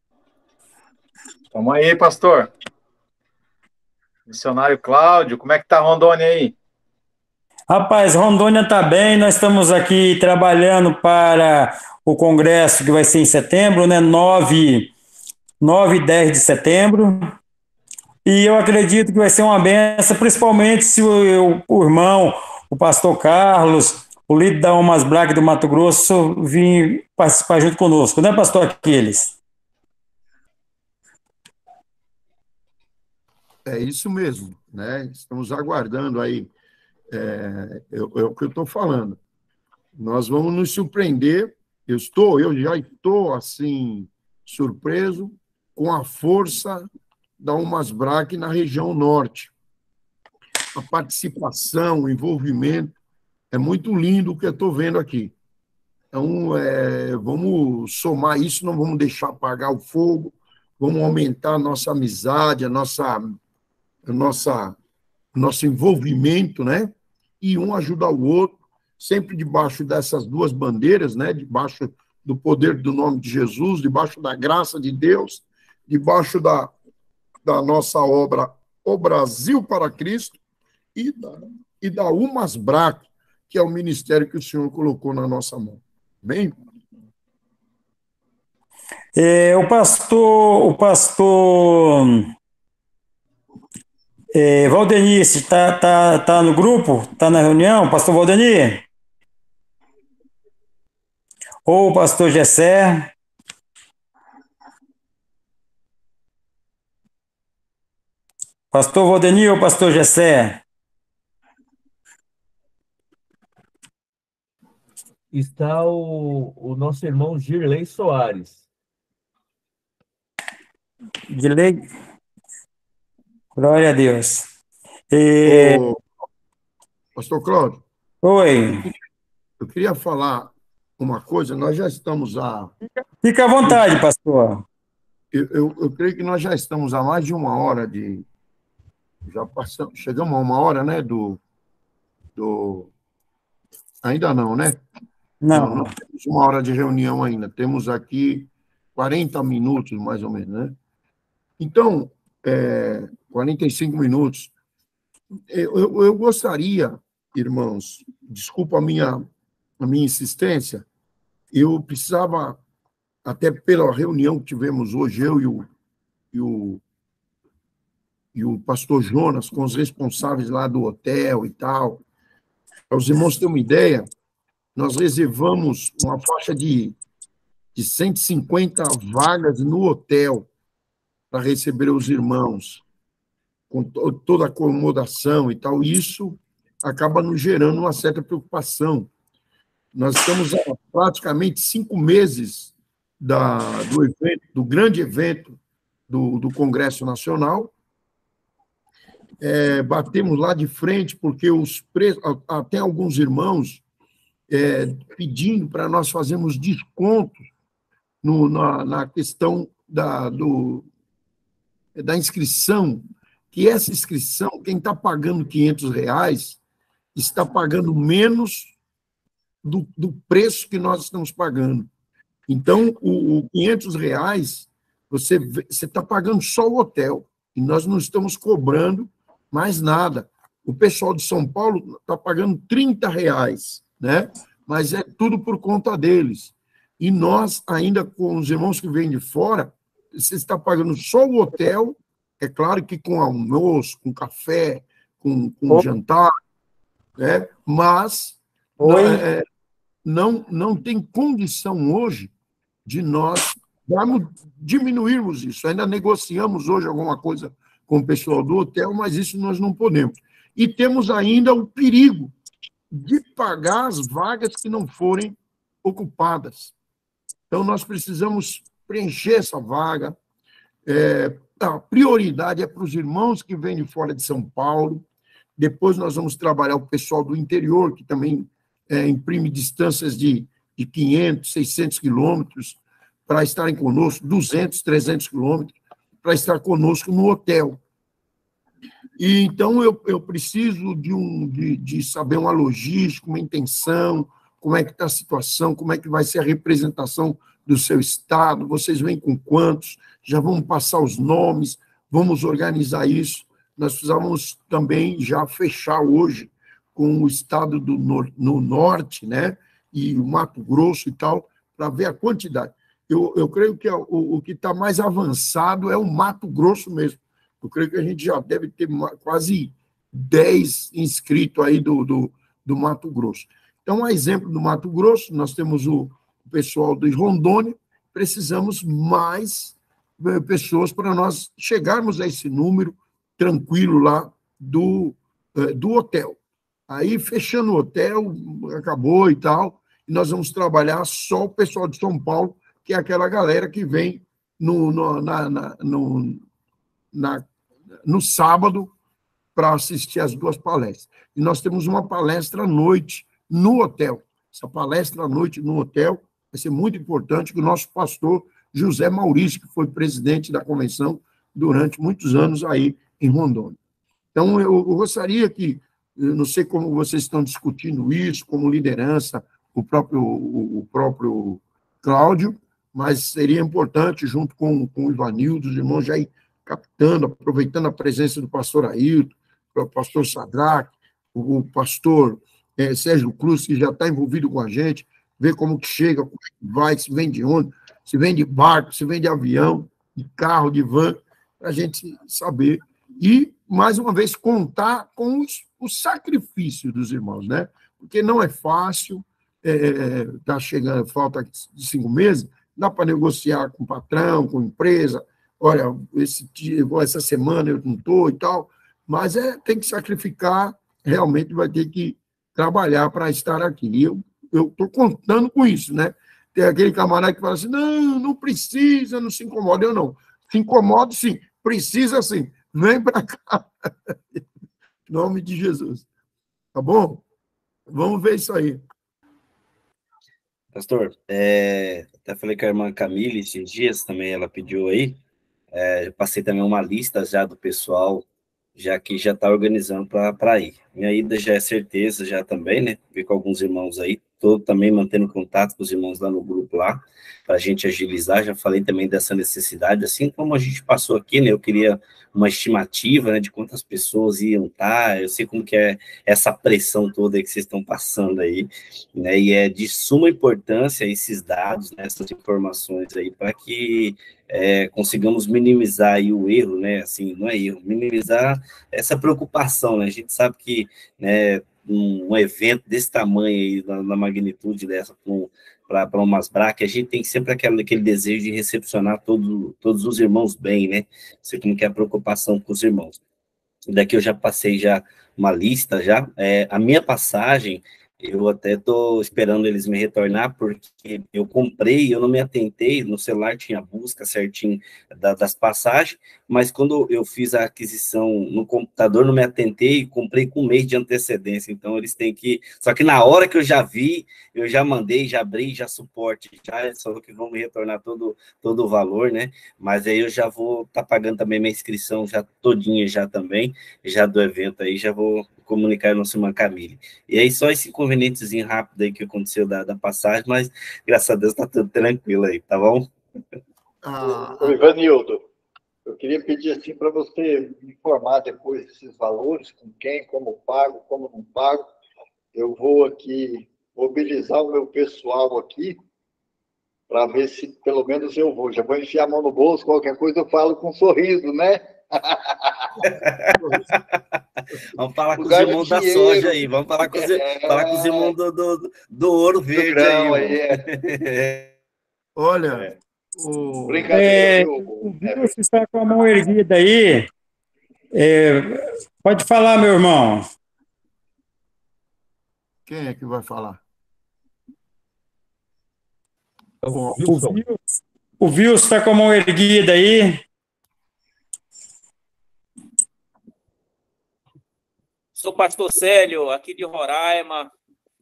Vamos aí, pastor. Missionário Cláudio, como é que tá Rondônia aí? Rapaz, Rondônia está bem, nós estamos aqui trabalhando para o congresso que vai ser em setembro, né? 9 e 10 de setembro. E eu acredito que vai ser uma benção, principalmente se o irmão, o pastor Carlos, o líder da Almas Black do Mato Grosso, vir participar junto conosco, né, pastor Aquiles? É isso mesmo, né? Estamos aguardando aí. É o que eu estou falando. Nós vamos nos surpreender. Eu já estou assim surpreso com a força da Almas Black na região norte. A participação, o envolvimento é muito lindo o que eu estou vendo aqui. Então, vamos somar isso, não vamos deixar apagar o fogo, vamos aumentar a nossa amizade, nosso envolvimento, né? E um ajudar o outro, sempre debaixo dessas duas bandeiras, né? Debaixo do poder do nome de Jesus, debaixo da graça de Deus, debaixo da nossa obra O Brasil para Cristo e da Almas Black, que é o ministério que o Senhor colocou na nossa mão. Bem? O pastor Valdenir, está no grupo? Está na reunião? Pastor Valdenir? Ou o pastor Gessé? Pastor Valdenir ou pastor Gessé? Está o nosso irmão Girley Soares. Girley? Glória a Deus. Pastor Cláudio. Oi. Eu queria falar uma coisa, nós já estamos Fica à vontade, pastor. Eu creio que nós já estamos há mais de uma hora chegamos a uma hora, né, ainda não, né? Não temos uma hora de reunião ainda, temos aqui 40 minutos, mais ou menos, né? Então, 45 minutos. Eu gostaria, irmãos, desculpa a minha a minha insistência, eu precisava, até pela reunião que tivemos hoje, eu e o pastor Jonas, com os responsáveis lá do hotel e tal, para os irmãos terem uma ideia, nós reservamos uma faixa de 150 vagas no hotel para receber os irmãos, com toda a acomodação e tal. Isso acaba nos gerando uma certa preocupação. Nós estamos há praticamente 5 meses do evento, do grande evento do Congresso Nacional. Batemos lá de frente, porque os preços, até alguns irmãos pedindo para nós fazermos descontos na questão da inscrição, que essa inscrição, quem está pagando R$500 está pagando menos do preço que nós estamos pagando. Então, o R$500, você está pagando só o hotel, e nós não estamos cobrando mais nada. O pessoal de São Paulo está pagando R$30, né? Mas é tudo por conta deles. E nós, ainda com os irmãos que vêm de fora, você está pagando só o hotel, é claro que com almoço, com café, com jantar, né? Mas não tem condição hoje de nós diminuirmos isso. Ainda negociamos hoje alguma coisa com o pessoal do hotel, mas isso nós não podemos. E temos ainda o perigo de pagar as vagas que não forem ocupadas. Então, nós precisamos preencher essa vaga. A prioridade é para os irmãos que vêm de fora de São Paulo. Depois nós vamos trabalhar o pessoal do interior, que também imprime distâncias de 500, 600 quilômetros, para estarem conosco, 200, 300 quilômetros, para estar conosco no hotel. E, então, eu preciso de saber uma logística, uma intenção, como é que está a situação, como é que vai ser a representação do seu estado, vocês vêm com quantos, já vamos passar os nomes, vamos organizar isso. Nós precisamos também já fechar hoje com o estado no norte, né, e o Mato Grosso e tal, para ver a quantidade. Eu creio que o que está mais avançado é o Mato Grosso mesmo. Eu creio que a gente já deve ter quase 10 inscritos aí do Mato Grosso. Então, a exemplo do Mato Grosso, nós temos o pessoal de Rondônia, precisamos mais pessoas para nós chegarmos a esse número tranquilo lá do hotel. Aí, fechando o hotel, acabou e tal, e nós vamos trabalhar só o pessoal de São Paulo, que é aquela galera que vem no sábado para assistir as 2 palestras. E nós temos uma palestra à noite no hotel. Essa palestra à noite no hotel vai ser muito importante, que o nosso pastor José Maurício, que foi presidente da convenção durante muitos anos aí em Rondônia. Então, eu gostaria que, eu não sei como vocês estão discutindo isso, como liderança, o próprio Cláudio, mas seria importante, junto com o Ivanildo, os irmãos já ir captando, aproveitando a presença do pastor Ailton, o pastor Sadraque, o pastor Sérgio Cruz, que já está envolvido com a gente, ver como que chega, como que vai, se vem de onde, se vem de barco, se vem de avião, de carro, de van, para a gente saber. E, mais uma vez, contar com o sacrifício dos irmãos, né? Porque não é fácil, está chegando, falta de 5 meses, dá para negociar com o patrão, com a empresa, olha, essa semana eu não estou e tal, mas tem que sacrificar, realmente vai ter que trabalhar para estar aqui. E eu estou contando com isso, né? Tem aquele camarada que fala assim, não precisa, não se incomoda. Eu não. Se incomoda, sim. Precisa, sim. Vem para cá. Em nome de Jesus. Tá bom? Vamos ver isso aí. Pastor, até falei com a irmã Camille esses dias, também ela pediu aí, eu passei também uma lista já do pessoal, já que já está organizando para ir. Minha ida já é certeza, já também, né? Vi com alguns irmãos aí. estou também mantendo contato com os irmãos lá no grupo lá, para a gente agilizar, já falei também dessa necessidade, assim como a gente passou aqui, né, eu queria uma estimativa, né, de quantas pessoas iam estar, eu sei como que é essa pressão toda aí que vocês estão passando aí, né, e é de suma importância esses dados, né, essas informações aí, para que consigamos minimizar aí o erro, né, assim, não é erro, minimizar essa preocupação, né, a gente sabe que, né, um evento desse tamanho aí, na magnitude dessa, para umas BRAC, a gente tem sempre aquele desejo de recepcionar todos os irmãos bem, né, sei como que é a preocupação com os irmãos. Daqui eu já passei já uma lista, já, a minha passagem, eu até estou esperando eles me retornar, porque eu comprei, eu não me atentei, no celular tinha a busca certinho das passagens, mas quando eu fiz a aquisição no computador, não me atentei, comprei com um mês de antecedência, então eles têm que... Só que na hora que eu já vi, eu já mandei, já abri, já suporte, já só que vão me retornar todo o valor, né? Mas aí eu já vou estar pagando também minha inscrição já todinha já também, já do evento aí, já vou comunicar ao nosso irmã Camille. E aí só esse inconvenientezinho rápido aí que aconteceu da passagem, mas graças a Deus tá tudo tranquilo aí, tá bom? Ô, Ivanildo, eu queria pedir assim para você me informar depois desses valores, com quem, como pago, como não pago. Eu vou aqui mobilizar o meu pessoal aqui para ver se pelo menos eu vou. Já vou enfiar a mão no bolso, qualquer coisa eu falo com um sorriso, né? Vamos falar com os irmãos da soja aí, vamos falar com os irmãos do ouro verde grão, aí. Olha, o Vilso está com a mão erguida aí. Pode falar, meu irmão. Quem é que vai falar? O Vilso está com a mão erguida aí. Sou pastor Célio, aqui de Roraima.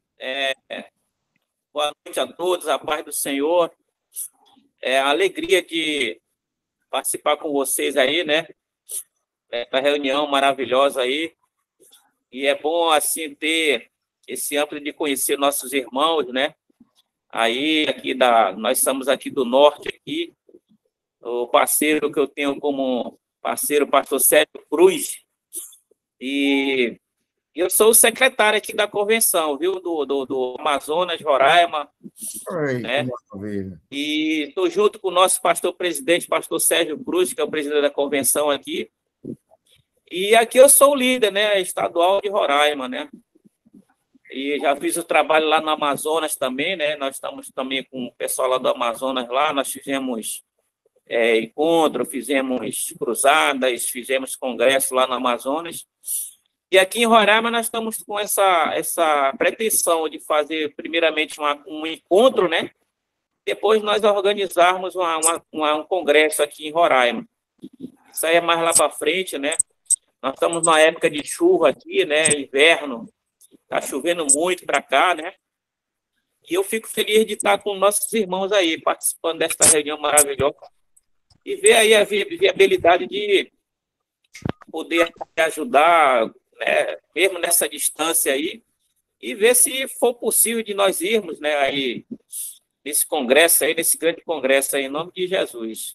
Boa noite a todos, a paz do Senhor. A alegria de participar com vocês aí, né? Essa reunião maravilhosa aí. E é bom, assim, ter esse âmbito de conhecer nossos irmãos, né? Aí, nós estamos aqui do norte, aqui. O parceiro que eu tenho como parceiro, pastor Sérgio Cruz. E eu sou o secretário aqui da convenção, viu? Do Amazonas, Roraima. Né? E estou junto com o nosso pastor-presidente, pastor Sérgio Cruz, que é o presidente da convenção aqui. E aqui eu sou o líder, né? Estadual de Roraima, né? E já fiz o trabalho lá no Amazonas também, né? Nós estamos também com o pessoal lá do Amazonas lá, nós fizemos encontro, fizemos cruzadas, fizemos congresso lá no Amazonas. E aqui em Roraima nós estamos com essa pretensão de fazer, primeiramente, um encontro, né? Depois nós organizarmos um congresso aqui em Roraima. Isso aí é mais lá para frente, né? Nós estamos numa época de chuva aqui, né? Inverno, está chovendo muito para cá, né? E eu fico feliz de estar com nossos irmãos aí, participando desta reunião maravilhosa. E ver aí a viabilidade de poder ajudar, né, mesmo nessa distância aí, e ver se for possível de nós irmos, né, aí, nesse congresso aí, nesse grande congresso aí, em nome de Jesus.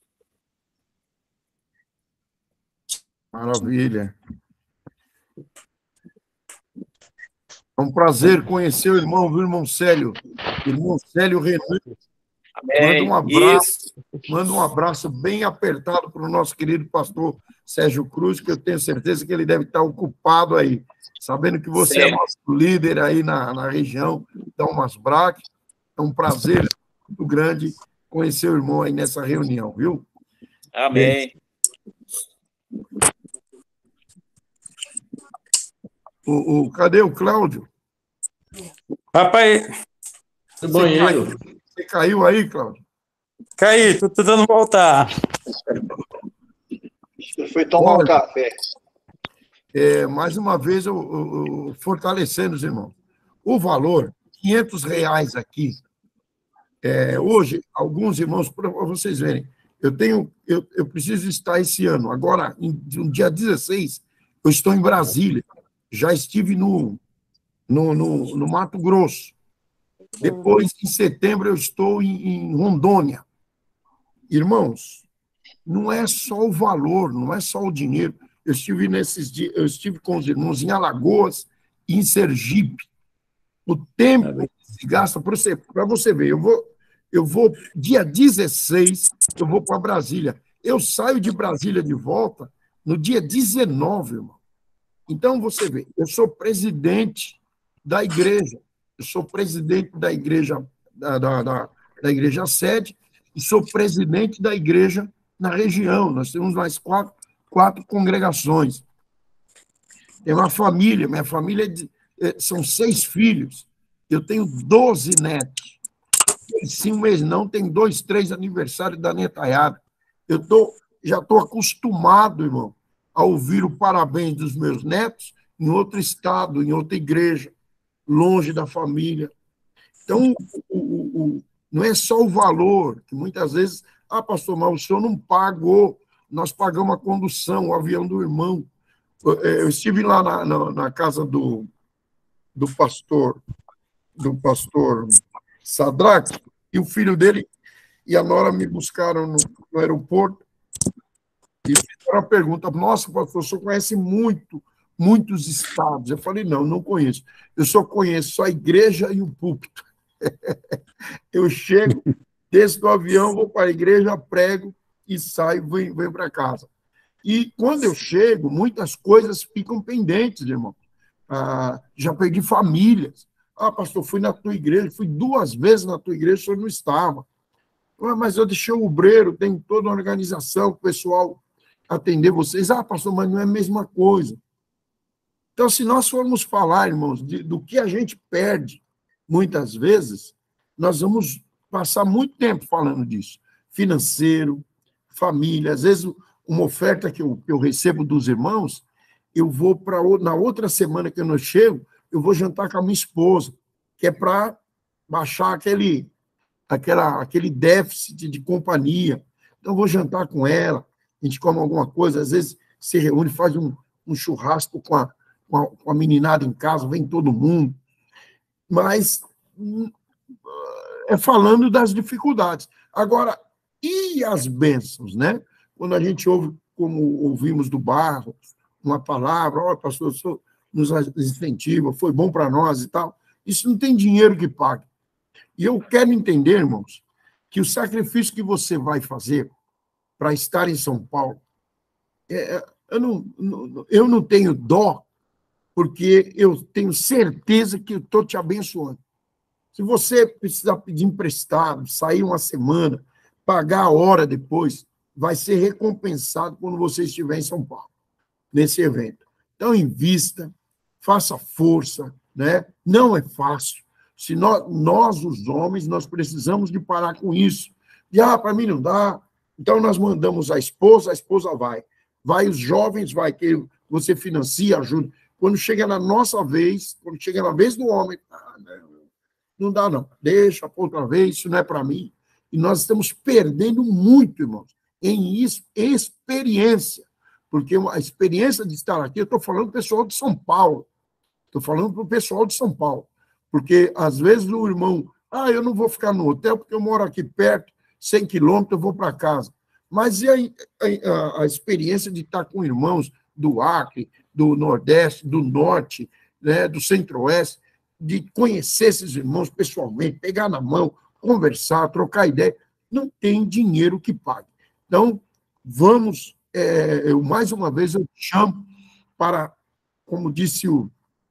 Maravilha. É um prazer conhecer o irmão, viu, irmão Célio? Irmão Célio Renan. Manda um abraço bem apertado para o nosso querido pastor Sérgio Cruz, que eu tenho certeza que ele deve estar ocupado aí, sabendo que você é nosso líder aí na região da Umas BRAC. É um prazer muito grande conhecer o irmão aí nessa reunião, viu? Amém. Cadê o Cláudio? Rapaz, você caiu aí, Cláudio? Caí, estou tentando voltar. Foi tomar um café. Mais uma vez, eu fortalecendo os irmãos. O valor, R$500 aqui, hoje, alguns irmãos, para vocês verem, eu preciso estar esse ano. Agora, no dia 16, eu estou em Brasília. Já estive no Mato Grosso. Depois, em setembro, eu estou em Rondônia. Irmãos, não é só o valor, não é só o dinheiro. Eu estive nesses dias, eu estive com os irmãos em Alagoas e em Sergipe. O tempo que se gasta, para você ver, eu vou dia 16, eu vou para Brasília. Eu saio de Brasília de volta no dia 19, irmão. Então, você vê, eu sou presidente da igreja, eu sou presidente da igreja, da igreja sede, e sou presidente da igreja na região. Nós temos mais quatro congregações. Tem uma família, minha família são 6 filhos, eu tenho 12 netos. Sim, um mês não, tem 2, 3 aniversários da netaiada. Eu já estou acostumado, irmão, a ouvir o parabéns dos meus netos em outro estado, em outra igreja, longe da família. Então, não é só o valor, que muitas vezes, pastor, mas o senhor não pagou, nós pagamos a condução, o avião do irmão. Eu estive lá na casa do pastor Sadraque, e o filho dele e a nora me buscaram no aeroporto e fizeram a pergunta: nossa, pastor, o senhor conhece muitos estados? Eu falei: não conheço. Eu só conheço a igreja e o púlpito. Eu chego, desço do avião, vou para a igreja, prego e saio, venho para casa. E quando eu chego, muitas coisas ficam pendentes, irmão. Já perdi famílias. Pastor, fui na tua igreja, fui 2 vezes na tua igreja, o senhor não estava. Mas eu deixei o obreiro, tem toda uma organização, o pessoal atender vocês. Pastor, mas não é a mesma coisa. Então, se nós formos falar, irmãos, do que a gente perde, muitas vezes, nós vamos passar muito tempo falando disso. Financeiro, família. Às vezes, uma oferta que eu recebo dos irmãos, eu vou na outra semana que eu não chego, eu vou jantar com a minha esposa, que é para baixar aquele déficit de companhia. Então, eu vou jantar com ela, a gente come alguma coisa, às vezes se reúne, faz um churrasco com a meninada em casa, vem todo mundo. Mas é falando das dificuldades. Agora, e as bênçãos, né? Quando a gente ouve, como ouvimos do Barros, uma palavra: pastor, o senhor nos incentiva, foi bom para nós e tal. Isso não tem dinheiro que pague. E eu quero entender, irmãos, que o sacrifício que você vai fazer para estar em São Paulo, eu não tenho dó, porque eu tenho certeza que eu estou te abençoando. Se você precisar pedir emprestado, sair uma semana, pagar a hora depois, vai ser recompensado quando você estiver em São Paulo, nesse evento. Então, invista, faça força, né? Não é fácil. Se nós, os homens, nós precisamos de parar com isso. Para mim não dá. Então, nós mandamos a esposa vai. Vai os jovens, vai, que você financia, ajuda. Quando chega na nossa vez, quando chega na vez do homem, não dá, não. Deixa para outra vez, isso não é para mim. E nós estamos perdendo muito, irmãos, em experiência. Porque a experiência de estar aqui, eu estou falando para o pessoal de São Paulo. Estou falando para o pessoal de São Paulo. Porque, às vezes, o irmão, eu não vou ficar no hotel porque eu moro aqui perto, 100 quilômetros, eu vou para casa. Mas e a experiência de estar com irmãos do Acre, do Nordeste, do Norte, né, do Centro-Oeste, de conhecer esses irmãos pessoalmente, pegar na mão, conversar, trocar ideia? Não tem dinheiro que pague. Então, vamos... mais uma vez, eu chamo para, como disse o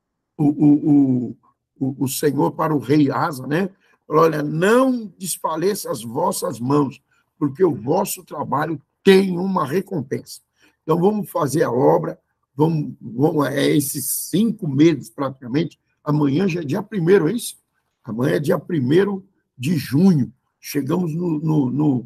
Senhor para o rei Asa, né? Olha, não desfaleça as vossas mãos, porque o vosso trabalho tem uma recompensa. Então, vamos fazer a obra, vamos esses 5 meses, praticamente. Amanhã já é dia 1º, é isso? Amanhã é dia 1º de junho. Chegamos no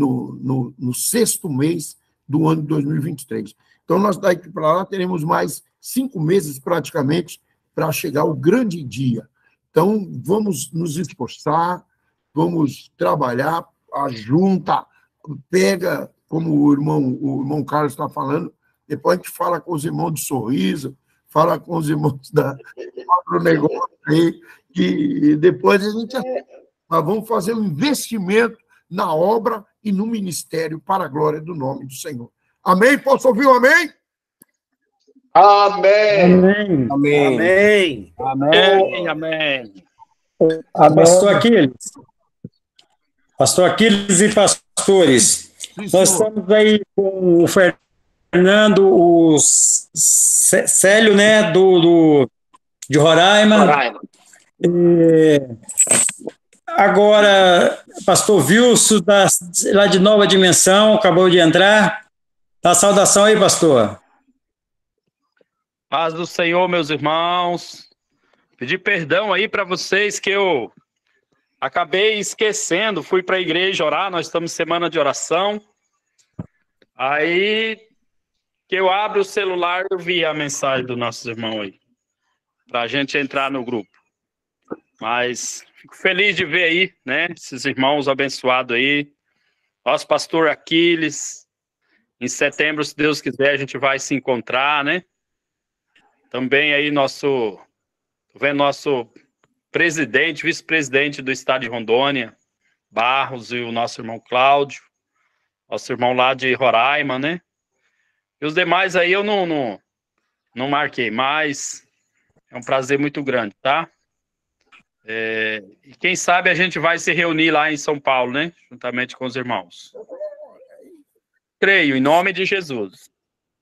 6º mês do ano de 2023. Então, nós daqui para lá teremos mais 5 meses, praticamente, para chegar ao grande dia. Então, vamos nos esforçar, vamos trabalhar, ajunta, pega, como o irmão Carlos está falando, depois a gente fala com os irmãos do Sorriso, fala com os irmãos do negócio aí, que depois a gente... Nós vamos fazer um investimento na obra e no ministério para a glória do nome do Senhor. Amém? Posso ouvir um amém? Amém. Amém. Amém. Amém. Amém. Pastor Aquiles e pastores, nós estamos aí com o Fernando, o Célio, né, de Roraima. Agora, pastor Wilson, lá de Nova Dimensão, acabou de entrar. Dá saudação aí, pastor. Paz do Senhor, meus irmãos. Pedir perdão aí para vocês que eu acabei esquecendo. Fui para a igreja orar, nós estamos em semana de oração. Aí que eu abro o celular, eu vi a mensagem do nosso irmão aí, para a gente entrar no grupo. Mas fico feliz de ver aí, né, esses irmãos abençoados aí. Nosso pastor Aquiles. Em setembro, se Deus quiser, a gente vai se encontrar, né? Também aí nosso presidente, vice-presidente do estado de Rondônia, Barros, e o nosso irmão Cláudio, nosso irmão lá de Roraima, né? E os demais aí eu não marquei, mas é um prazer muito grande, tá? E quem sabe a gente vai se reunir lá em São Paulo, né? Juntamente com os irmãos. Creio, em nome de Jesus.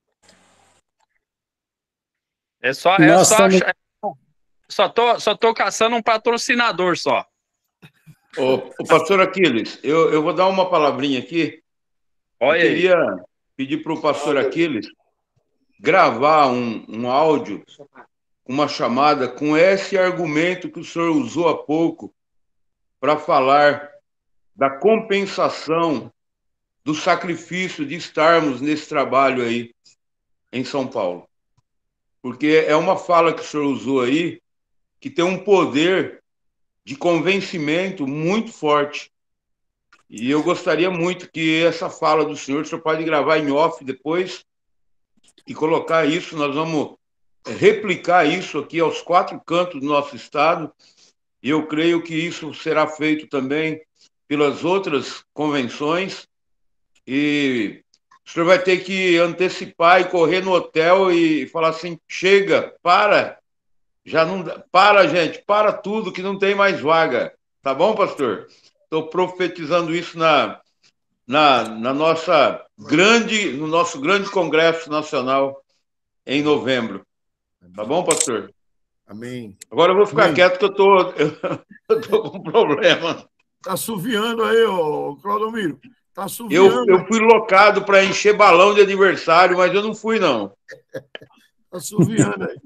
Só tô caçando um patrocinador só. O pastor Aquiles, eu vou dar uma palavrinha aqui. Olha, eu queria pedir para o pastor Aquiles gravar um áudio, uma chamada com esse argumento que o senhor usou há pouco para falar da compensação do sacrifício de estarmos nesse trabalho aí em São Paulo. Porque é uma fala que o senhor usou aí que tem um poder de convencimento muito forte. E eu gostaria muito que essa fala do senhor, o senhor pode gravar em off depois e colocar isso, nós vamos replicar isso aqui aos 4 cantos do nosso estado, e eu creio que isso será feito também pelas outras convenções, e o senhor vai ter que antecipar e correr no hotel e falar assim, chega, para, já não dá, para, gente, para tudo que não tem mais vaga, tá bom, pastor? Estou profetizando isso no nosso grande congresso nacional em novembro. Tá bom, pastor? Amém. Agora eu vou ficar quieto que eu tô com problema. Tá assoviando aí, ô Claudomiro. Tá assoviando. Eu fui locado para encher balão de aniversário, mas eu não fui, não. Tá assoviando aí.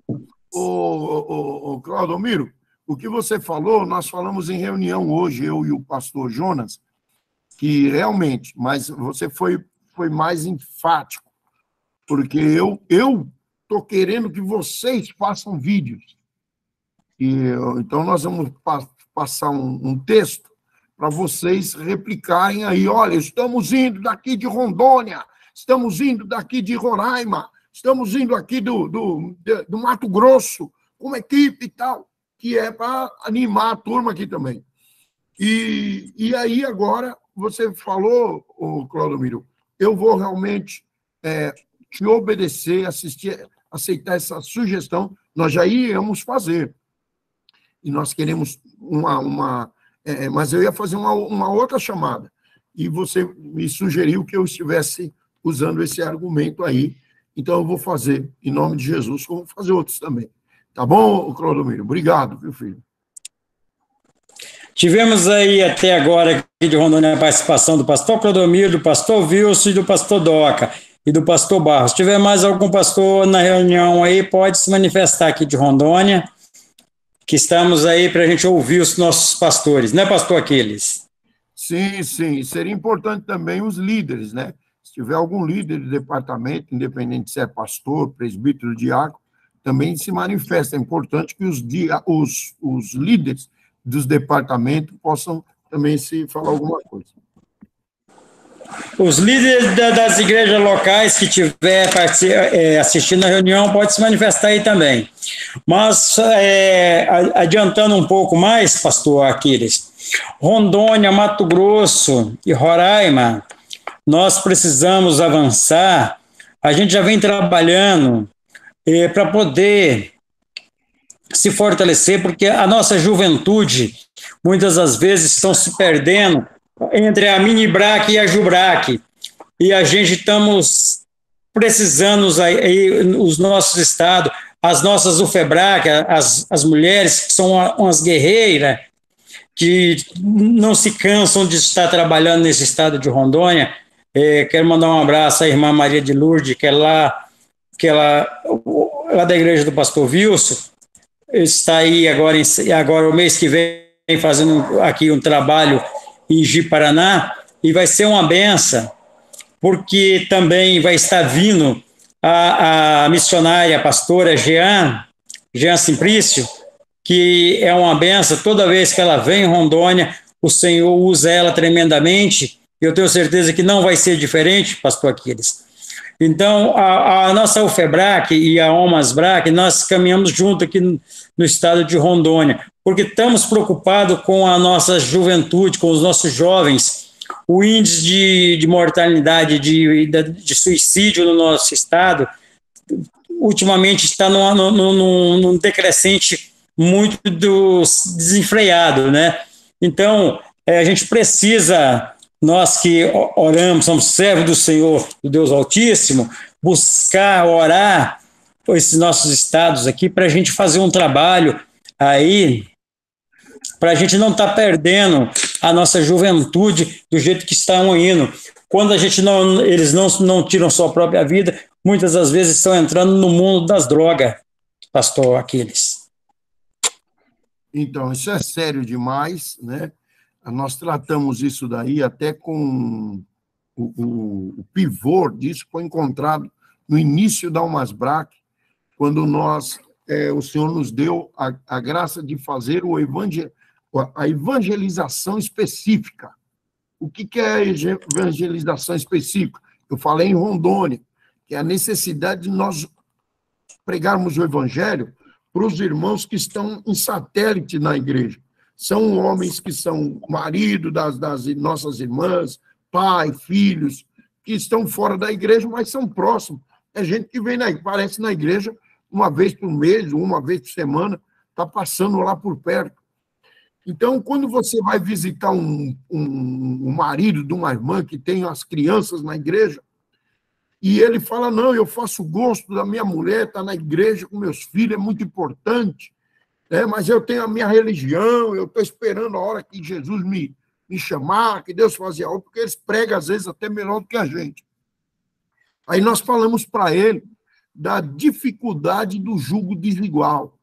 Ô Claudomiro, o que você falou, nós falamos em reunião hoje, eu e o pastor Jonas, que realmente, mas você foi mais enfático, porque eu estou querendo que vocês façam vídeos. Então, nós vamos passar um texto para vocês replicarem aí. Olha, estamos indo daqui de Rondônia, estamos indo daqui de Roraima, estamos indo aqui do Mato Grosso, com uma equipe e tal, que é para animar a turma aqui também. E aí, agora, você falou, Claudomiro, eu vou realmente te obedecer, aceitar essa sugestão, nós já íamos fazer. E nós queremos mas eu ia fazer uma outra chamada. E você me sugeriu que eu estivesse usando esse argumento aí. Então, eu vou fazer, em nome de Jesus, como vou fazer outros também. Tá bom, Claudomiro? Obrigado, meu filho. Tivemos aí até agora aqui de Rondônia a participação do pastor Claudomiro, do pastor Wilson e do pastor Doca e do pastor Barros. Se tiver mais algum pastor na reunião aí, pode se manifestar aqui de Rondônia, que estamos aí para a gente ouvir os nossos pastores, né, pastor Aquiles? Sim, sim. Seria importante também os líderes, né? Se tiver algum líder de departamento, independente se é pastor, presbítero, diácono, também se manifesta. É importante que os líderes dos departamentos possam também se falar alguma coisa. Os líderes das igrejas locais que estiver assistindo a reunião podem se manifestar aí também. Mas, adiantando um pouco mais, pastor Aquiles, Rondônia, Mato Grosso e Roraima, nós precisamos avançar. A gente já vem trabalhando para poder se fortalecer, porque a nossa juventude, muitas das vezes, estão se perdendo entre a Mini-Brac e a Jubrac, e a gente estamos precisando, os nossos estados, as nossas UFEBRAC, as mulheres que são umas guerreiras, que não se cansam de estar trabalhando nesse estado de Rondônia. Quero mandar um abraço à irmã Maria de Lourdes, que é lá da igreja do pastor Wilson, está aí agora o mês que vem fazendo aqui um trabalho em Ji-Paraná, e vai ser uma benção, porque também vai estar vindo a missionária, a pastora Jean Simplício, que é uma benção. Toda vez que ela vem em Rondônia, o Senhor usa ela tremendamente. Eu tenho certeza que não vai ser diferente, pastor Aquiles. Então, a nossa UFEBRAC e a OMASBRAC, nós caminhamos junto aqui no estado de Rondônia, porque estamos preocupados com a nossa juventude, com os nossos jovens. O índice de mortalidade, de suicídio no nosso estado, ultimamente está num decrescente muito desenfreado, né? Então, a gente precisa, nós que oramos, somos servos do Senhor, do Deus Altíssimo, buscar, orar por esses nossos estados aqui, para a gente fazer um trabalho aí, para a gente não estar perdendo a nossa juventude do jeito que estão indo. Quando eles não tiram sua própria vida, muitas das vezes estão entrando no mundo das drogas, pastor Aquiles. Então, isso é sério demais, né? Nós tratamos isso daí até com o pivô disso, foi encontrado no início da UMASBRAC, quando o Senhor nos deu a graça de fazer a evangelização específica. O que é a evangelização específica? Eu falei em Rondônia, que é a necessidade de nós pregarmos o evangelho para os irmãos que estão em satélite na igreja. São homens que são marido das nossas irmãs, pai, filhos, que estão fora da igreja, mas são próximos. É gente que aparece na igreja uma vez por mês, uma vez por semana, está passando lá por perto. Então, quando você vai visitar um marido de uma irmã que tem as crianças na igreja, e ele fala, não, eu faço gosto da minha mulher, está na igreja com meus filhos, é muito importante, né? Mas eu tenho a minha religião, eu estou esperando a hora que Jesus me chamar, que Deus fazia algo, porque eles pregam, às vezes, até melhor do que a gente. Aí nós falamos para ele da dificuldade do jugo desigual.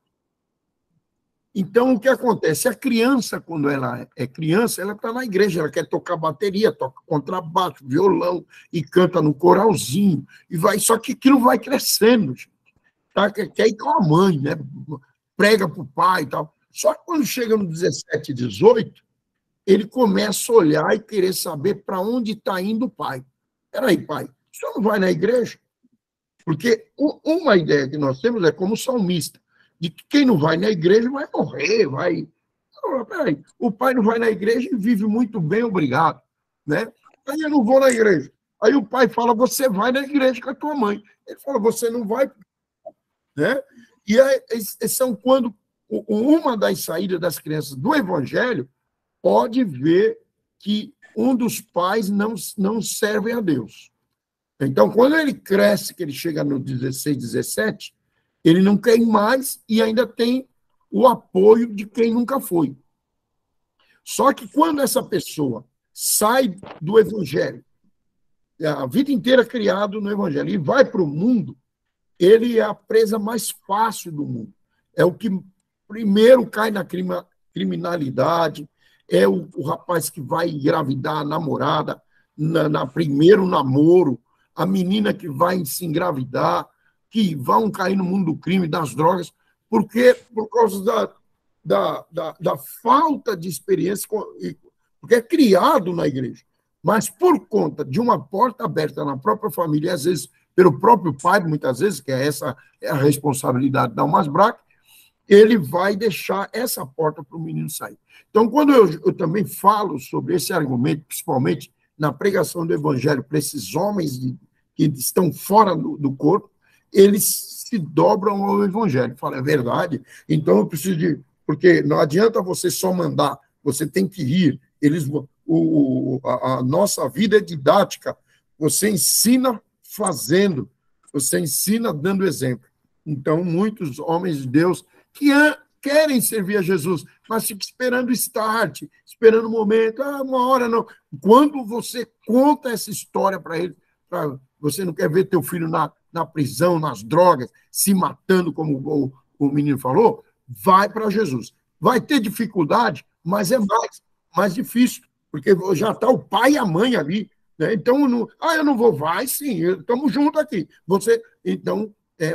Então, o que acontece? A criança, quando ela é criança, ela está na igreja, ela quer tocar bateria, toca contrabaixo, violão, e canta no coralzinho, só que aquilo vai crescendo, gente, tá? Quer ir com a mãe, né? Prega para o pai e tal. Só que quando chega no 17, 18, ele começa a olhar e querer saber para onde está indo o pai. Peraí, pai, o senhor não vai na igreja? Porque uma ideia que nós temos é como salmista, de que quem não vai na igreja vai morrer, vai... Não, peraí, o pai não vai na igreja e vive muito bem, obrigado, né? Aí eu não vou na igreja. Aí o pai fala, você vai na igreja com a tua mãe. Ele fala, você não vai, né? E aí, são quando uma das saídas das crianças do evangelho pode ver que um dos pais não serve a Deus. Então, quando ele cresce, que ele chega no 16, 17, ele não quer ir mais e ainda tem o apoio de quem nunca foi. Só que quando essa pessoa sai do evangelho, a vida inteira criado no evangelho, e vai para o mundo, ele é a presa mais fácil do mundo. É o que primeiro cai na criminalidade, é o rapaz que vai engravidar a namorada na primeiro namoro, a menina que vai se engravidar, que vão cair no mundo do crime, das drogas, porque por causa da falta de experiência, porque é criado na igreja, Mas por conta de uma porta aberta na própria família, às vezes pelo próprio pai, muitas vezes, que essa é a responsabilidade da Almas Braque, ele vai deixar essa porta para o menino sair. Então, quando eu também falo sobre esse argumento, principalmente na pregação do evangelho para esses homens que estão fora do corpo, eles se dobram ao evangelho. Fala, é verdade? Então eu preciso de... Porque não adianta você só mandar, você tem que ir. A nossa vida é didática. Você ensina fazendo, você ensina dando exemplo. Então, muitos homens de Deus que querem servir a Jesus, mas ficam esperando o start, esperando o momento, uma hora não. Quando você conta essa história para ele, você não quer ver teu filho na prisão, nas drogas, se matando, como o menino falou, vai para Jesus. Vai ter dificuldade, mas é mais difícil, porque já está o pai e a mãe ali, né? Então, eu não vou, vai sim, estamos juntos aqui. Então,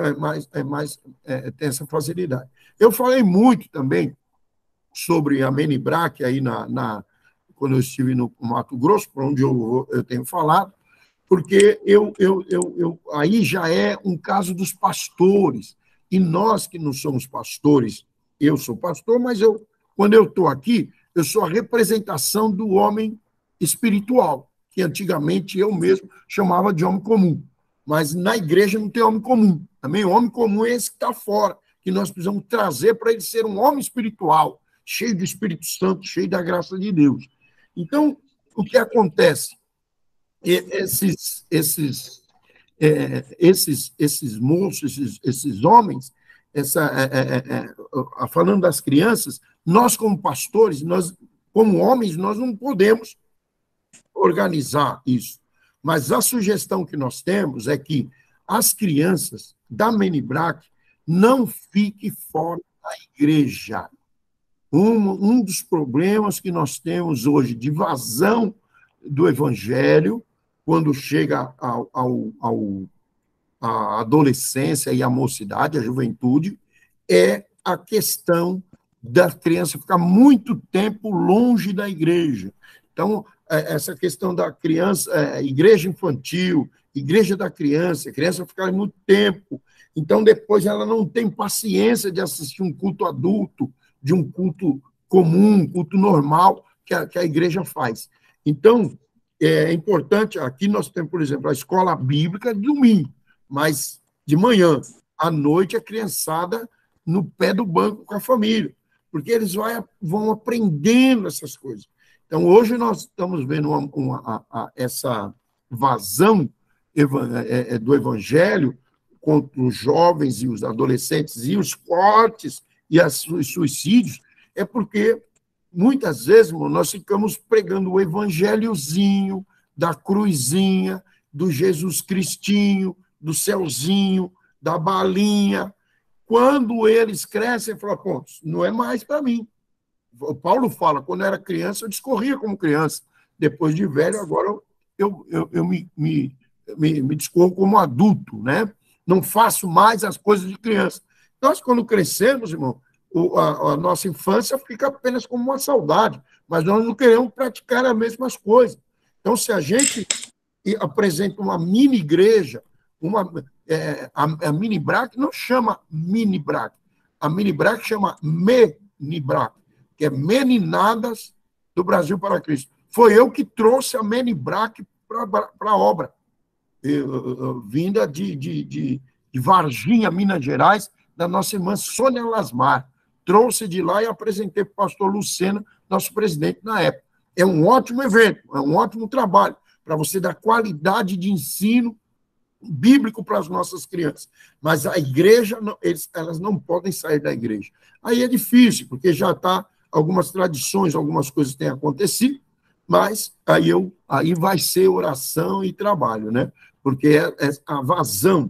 tem essa facilidade. Eu falei muito também sobre a Meni Braque aí quando eu estive no Mato Grosso, por onde eu tenho falado, porque aí já é um caso dos pastores. E nós que não somos pastores, eu sou pastor, mas quando eu estou aqui, eu sou a representação do homem espiritual, que antigamente eu mesmo chamava de homem comum. Mas na igreja não tem homem comum. Também o homem comum é esse que está fora, que nós precisamos trazer para ele ser um homem espiritual, cheio do Espírito Santo, cheio da graça de Deus. Então, o que acontece? Esses moços, esses homens, falando das crianças, nós como pastores, nós como homens, nós não podemos organizar isso. Mas a sugestão que nós temos é que as crianças da Meni Braque não fiquem fora da igreja. Um dos problemas que nós temos hoje de vazão do evangelho, quando chega à adolescência e à mocidade, à juventude, é a questão da criança ficar muito tempo longe da igreja. Então, essa questão da criança, igreja infantil, igreja da criança, a criança ficar muito tempo, então depois ela não tem paciência de assistir um culto adulto, de um culto comum, um culto normal que a igreja faz. Então, é importante, aqui nós temos, por exemplo, a escola bíblica de domingo, mas de manhã, à noite, a criançada no pé do banco com a família, porque eles vão aprendendo essas coisas. Então, hoje nós estamos vendo essa vazão do evangelho contra os jovens e os adolescentes e os cortes e os suicídios, é porque muitas vezes, irmão, nós ficamos pregando o evangelhozinho, da cruzinha, do Jesus Cristinho, do céuzinho, da balinha. Quando eles crescem, falam, pô, não é mais para mim. O Paulo fala, quando eu era criança, eu discorria como criança. Depois de velho, agora eu me discorro como adulto, né? Não faço mais as coisas de criança. Nós, quando crescemos, irmão, a nossa infância fica apenas como uma saudade, mas nós não queremos praticar as mesmas coisas. Então, se a gente apresenta uma mini-igreja, a Meni Braque não chama Meni Braque, a Meni Braque chama Meni Braque, que é Meninadas do Brasil para Cristo. Foi eu que trouxe a Meni Braque para a obra, vinda de Varginha, Minas Gerais, da nossa irmã Sônia Lasmar. Trouxe de lá e apresentei para o pastor Lucena, nosso presidente na época. É um ótimo evento, é um ótimo trabalho para você dar qualidade de ensino bíblico para as nossas crianças. Mas a igreja, elas não podem sair da igreja. Aí é difícil, porque já está algumas tradições, algumas coisas têm acontecido, mas aí vai ser oração e trabalho, né? Porque a vazão,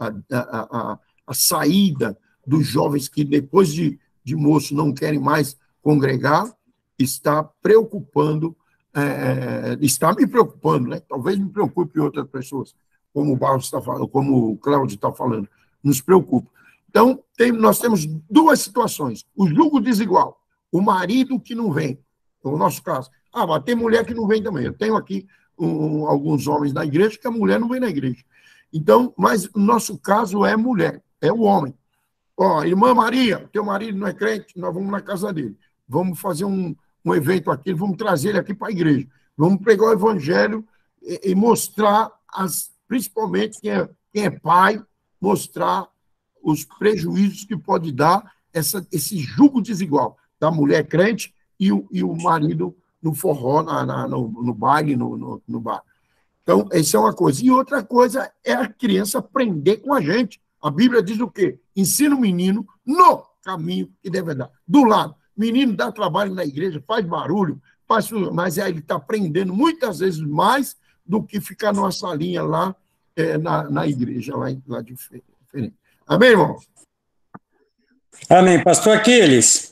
a saída dos jovens que depois de moço não querem mais congregar, está preocupando, está me preocupando, né? Talvez me preocupe outras pessoas, como o Barros está falando, como o Cláudio está falando, nos preocupa. Então, nós temos duas situações: o jugo desigual, o marido que não vem, no nosso caso. Mas tem mulher que não vem também. Eu tenho aqui alguns homens na igreja, que a mulher não vem na igreja. Então, mas o nosso caso é mulher, é o homem. Ó, irmã Maria, teu marido não é crente, nós vamos na casa dele. Vamos fazer um evento aqui, vamos trazer ele aqui para a igreja. Vamos pregar o evangelho e mostrar, principalmente quem é pai, mostrar os prejuízos que pode dar esse jugo desigual da mulher crente e o marido no forró, no baile, no bar. Então, essa é uma coisa. E outra coisa é a criança aprender com a gente. A Bíblia diz o quê? Ensina o menino no caminho que deve andar. Do lado. Menino dá trabalho na igreja, faz barulho, mas aí ele está aprendendo muitas vezes mais do que ficar numa salinha lá na igreja, lá diferente. Amém, irmão? Amém. Pastor Aquiles,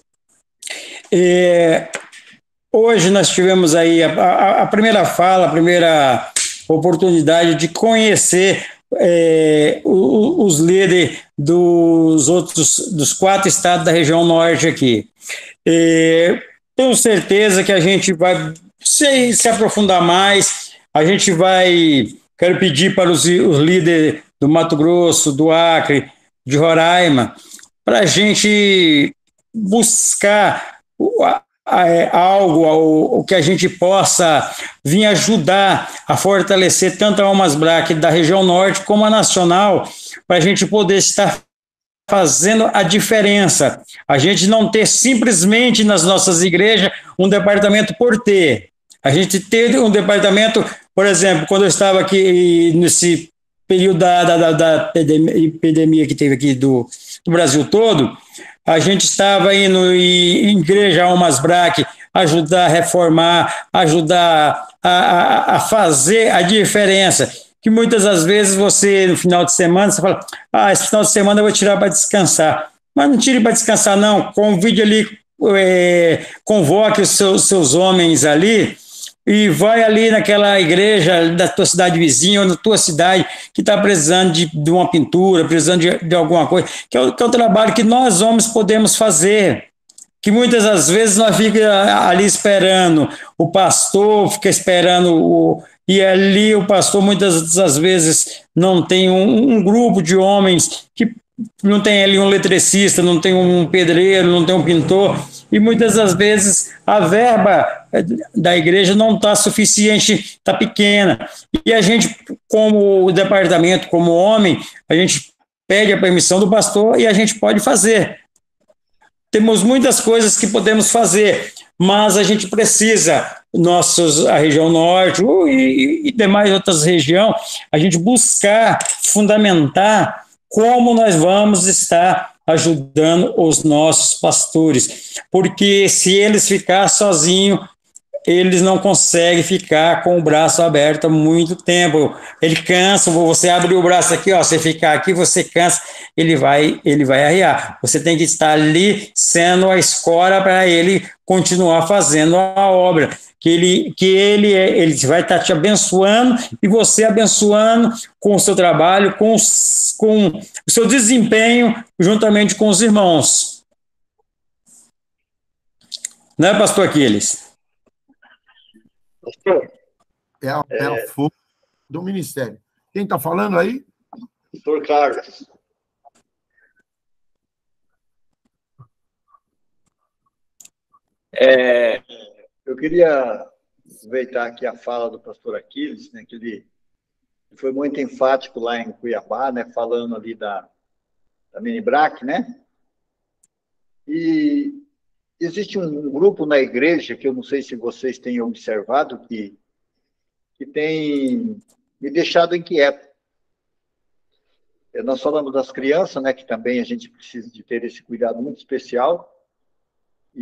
hoje nós tivemos aí a primeira fala, a primeira oportunidade de conhecer os líderes dos 4 estados da região norte aqui. Tenho certeza que a gente vai se aprofundar mais, quero pedir para os líderes do Mato Grosso, do Acre, de Roraima, para a gente buscar algo que a gente possa vir ajudar a fortalecer tanto a Almas Braque da região norte como a nacional, para a gente poder estar fazendo a diferença. A gente não ter simplesmente nas nossas igrejas um departamento por ter. A gente ter um departamento, por exemplo, quando eu estava aqui nesse período da epidemia que teve aqui do Brasil todo, a gente estava indo em igreja Almas Braque, ajudar a reformar, ajudar a fazer a diferença. Que muitas das vezes você, no final de semana, você fala, esse final de semana eu vou tirar para descansar. Mas não tire para descansar, não. Convide ali, convoque os seus homens ali e vai ali naquela igreja da tua cidade vizinha ou na tua cidade que está precisando de uma pintura, precisando de alguma coisa, que é o trabalho que nós homens podemos fazer. Que muitas das vezes nós ficamos ali esperando, o pastor fica esperando e ali o pastor muitas das vezes não tem um grupo de homens que não tem ali um eletricista, não tem um pedreiro, não tem um pintor, e muitas das vezes a verba da igreja não está suficiente, está pequena. E a gente, como departamento, como homem, a gente pede a permissão do pastor e a gente pode fazer. Temos muitas coisas que podemos fazer, mas a gente precisa, a região norte e demais outras regiões, a gente buscar fundamentar como nós vamos estar ajudando os nossos pastores, porque se eles ficarem sozinhos, eles não conseguem ficar com o braço aberto há muito tempo. Ele cansa, você abre o braço aqui, você ficar aqui, você cansa, ele vai arriar. Você tem que estar ali sendo a escora para ele continuar fazendo a obra. Que ele vai estar te abençoando e você abençoando com o seu trabalho, com o seu desempenho, juntamente com os irmãos. Não é, pastor Aquiles? É a força do ministério. Quem está falando aí? Pastor Carlos. Eu queria aproveitar aqui a fala do pastor Aquiles, né, que ele foi muito enfático lá em Cuiabá, né, falando ali da Minibrac, né? E existe um grupo na igreja, que eu não sei se vocês têm observado, que tem me deixado inquieto. Nós falamos das crianças, né, que também a gente precisa de ter esse cuidado muito especial. E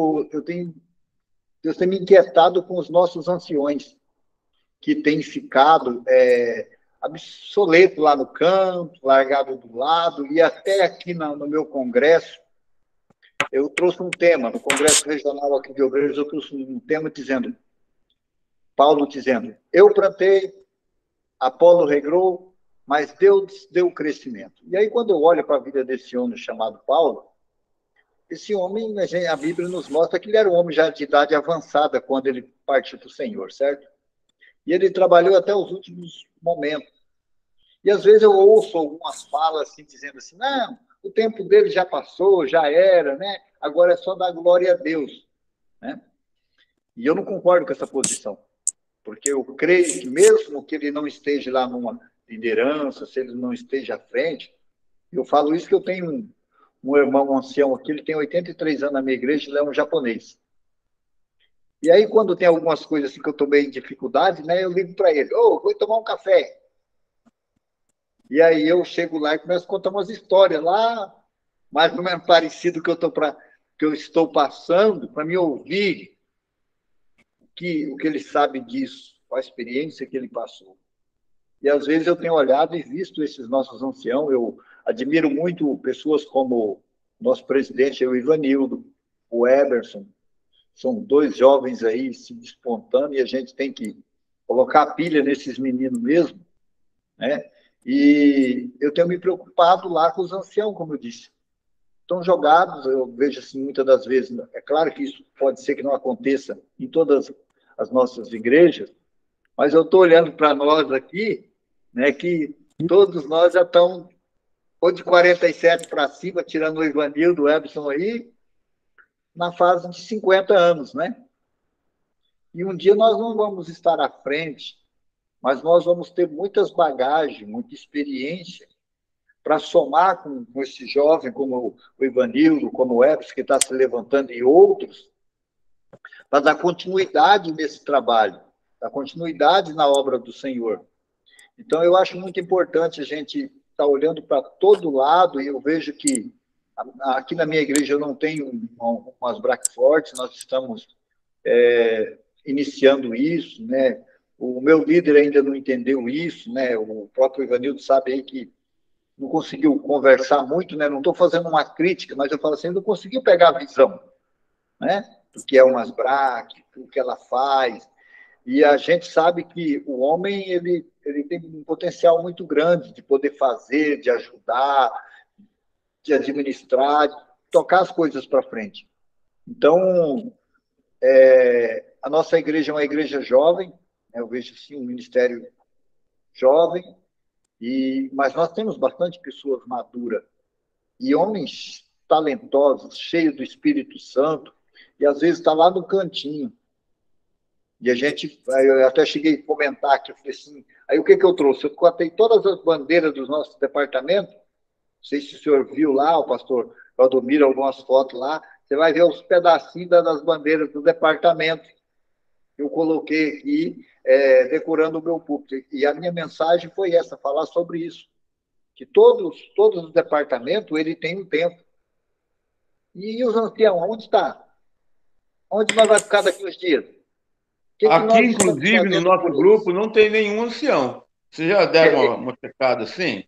Deus tem me inquietado com os nossos anciões, que têm ficado obsoletos lá no canto, largado do lado, e até aqui no meu congresso, eu trouxe um tema, no Congresso Regional aqui de Obreiros, eu trouxe um tema Paulo dizendo, eu plantei, Apolo regrou, mas Deus deu o crescimento. E aí, quando eu olho para a vida desse homem chamado Paulo, esse homem, a Bíblia nos mostra que ele era um homem já de idade avançada quando ele partiu para o Senhor, certo? E ele trabalhou até os últimos momentos. E às vezes eu ouço algumas falas assim, dizendo assim, não, o tempo dele já passou, já era, né? Agora é só dar glória a Deus, né? E eu não concordo com essa posição, porque eu creio que mesmo que ele não esteja lá numa liderança, se ele não esteja à frente, eu falo isso que eu tenho um irmão ancião aqui, ele tem 83 anos na minha igreja, ele é um japonês. E aí, quando tem algumas coisas assim que eu estou bem em dificuldade, né, eu ligo para ele, vou tomar um café. E aí eu chego lá e começo a contar umas histórias lá, mais ou menos parecido que eu estou passando, para me ouvir o que ele sabe disso, qual a experiência que ele passou. E às vezes eu tenho olhado e visto esses nossos anciãos, eu admiro muito pessoas como o nosso presidente, o Ivanildo, o Eberson, são 2 jovens aí se despontando e a gente tem que colocar a pilha nesses meninos mesmo, né? E eu tenho me preocupado lá com os anciãos, como eu disse. Estão jogados, eu vejo assim muitas das vezes, é claro que isso pode ser que não aconteça em todas as nossas igrejas, mas eu estou olhando para nós aqui, né, que todos nós já estamos ou de 47 para cima, tirando o Ivanildo, o Ebson aí, na fase de 50 anos, né? E um dia nós não vamos estar à frente, mas nós vamos ter muitas bagagens, muita experiência para somar com esse jovem, como o Ivanildo, como o Ebson, que está se levantando, e outros, para dar continuidade nesse trabalho, dar continuidade na obra do Senhor. Então, eu acho muito importante a gente estar olhando para todo lado, e eu vejo que aqui na minha igreja eu não tenho umas braques fortes, nós estamos iniciando isso, né? O meu líder ainda não entendeu isso, né? O próprio Ivanildo sabe aí que não conseguiu conversar muito, né? Não estou fazendo uma crítica, mas eu falo assim, não conseguiu pegar a visão, né? Do que é umas braques, do que ela faz. E a gente sabe que o homem ele tem um potencial muito grande de poder fazer, de ajudar, de administrar, de tocar as coisas para frente. Então, a nossa igreja é uma igreja jovem, né? Eu vejo sim um ministério jovem, mas nós temos bastante pessoas maduras e homens talentosos, cheios do Espírito Santo, e às vezes está lá no cantinho. E eu até cheguei a comentar aqui, eu falei assim, aí o que eu trouxe? Eu contei todas as bandeiras dos nossos departamentos, não sei se o senhor viu lá, o pastor Valdomiro, algumas fotos lá, você vai ver os pedacinhos das bandeiras do departamento. Eu coloquei aqui, decorando o meu púlpito. E a minha mensagem foi essa, falar sobre isso. Que todos os departamentos, ele tem um tempo. E os anciãos, onde está? Onde nós vamos ficar daqui uns dias? Aqui, inclusive, no nosso grupo, não tem nenhum ancião. Você já deram uma checada assim?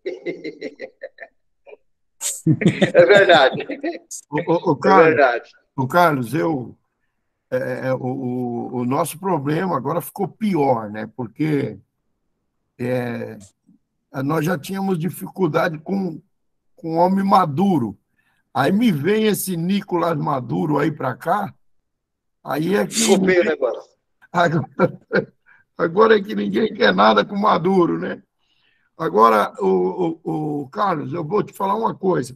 É verdade. Carlos, é verdade. Carlos, o nosso problema agora ficou pior, né? Porque nós já tínhamos dificuldade com homem maduro. Aí me vem esse Nicolás Maduro aí para cá, aí é que... Ficou feio o negócio. Agora é que ninguém quer nada com Maduro, né? Agora, o Carlos, eu vou te falar uma coisa.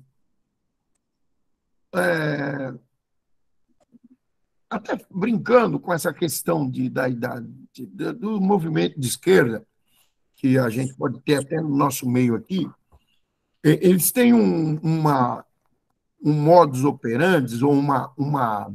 Até brincando com essa questão do movimento de esquerda, que a gente pode ter até no nosso meio aqui, eles têm um modus operandi, ou uma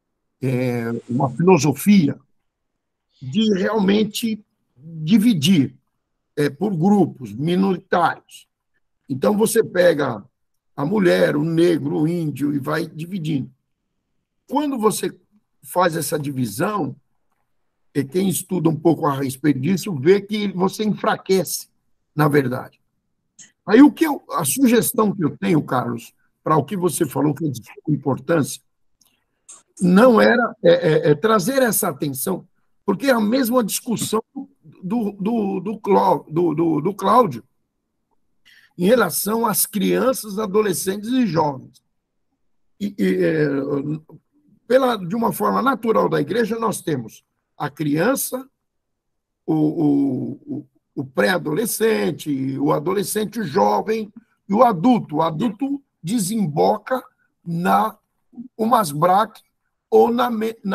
filosofia de realmente dividir por grupos minoritários. Então, você pega a mulher, o negro, o índio, e vai dividindo. Quando você faz essa divisão, quem estuda um pouco a respeito disso, vê que você enfraquece, na verdade. Aí, a sugestão que eu tenho, Carlos, para o que você falou, que é de importância, não era trazer essa atenção, porque é a mesma discussão do Cláudio em relação às crianças, adolescentes e jovens. De uma forma natural da igreja, nós temos a criança, o pré-adolescente, o adolescente, o jovem e o adulto. O adulto desemboca na UMASBRAC ou na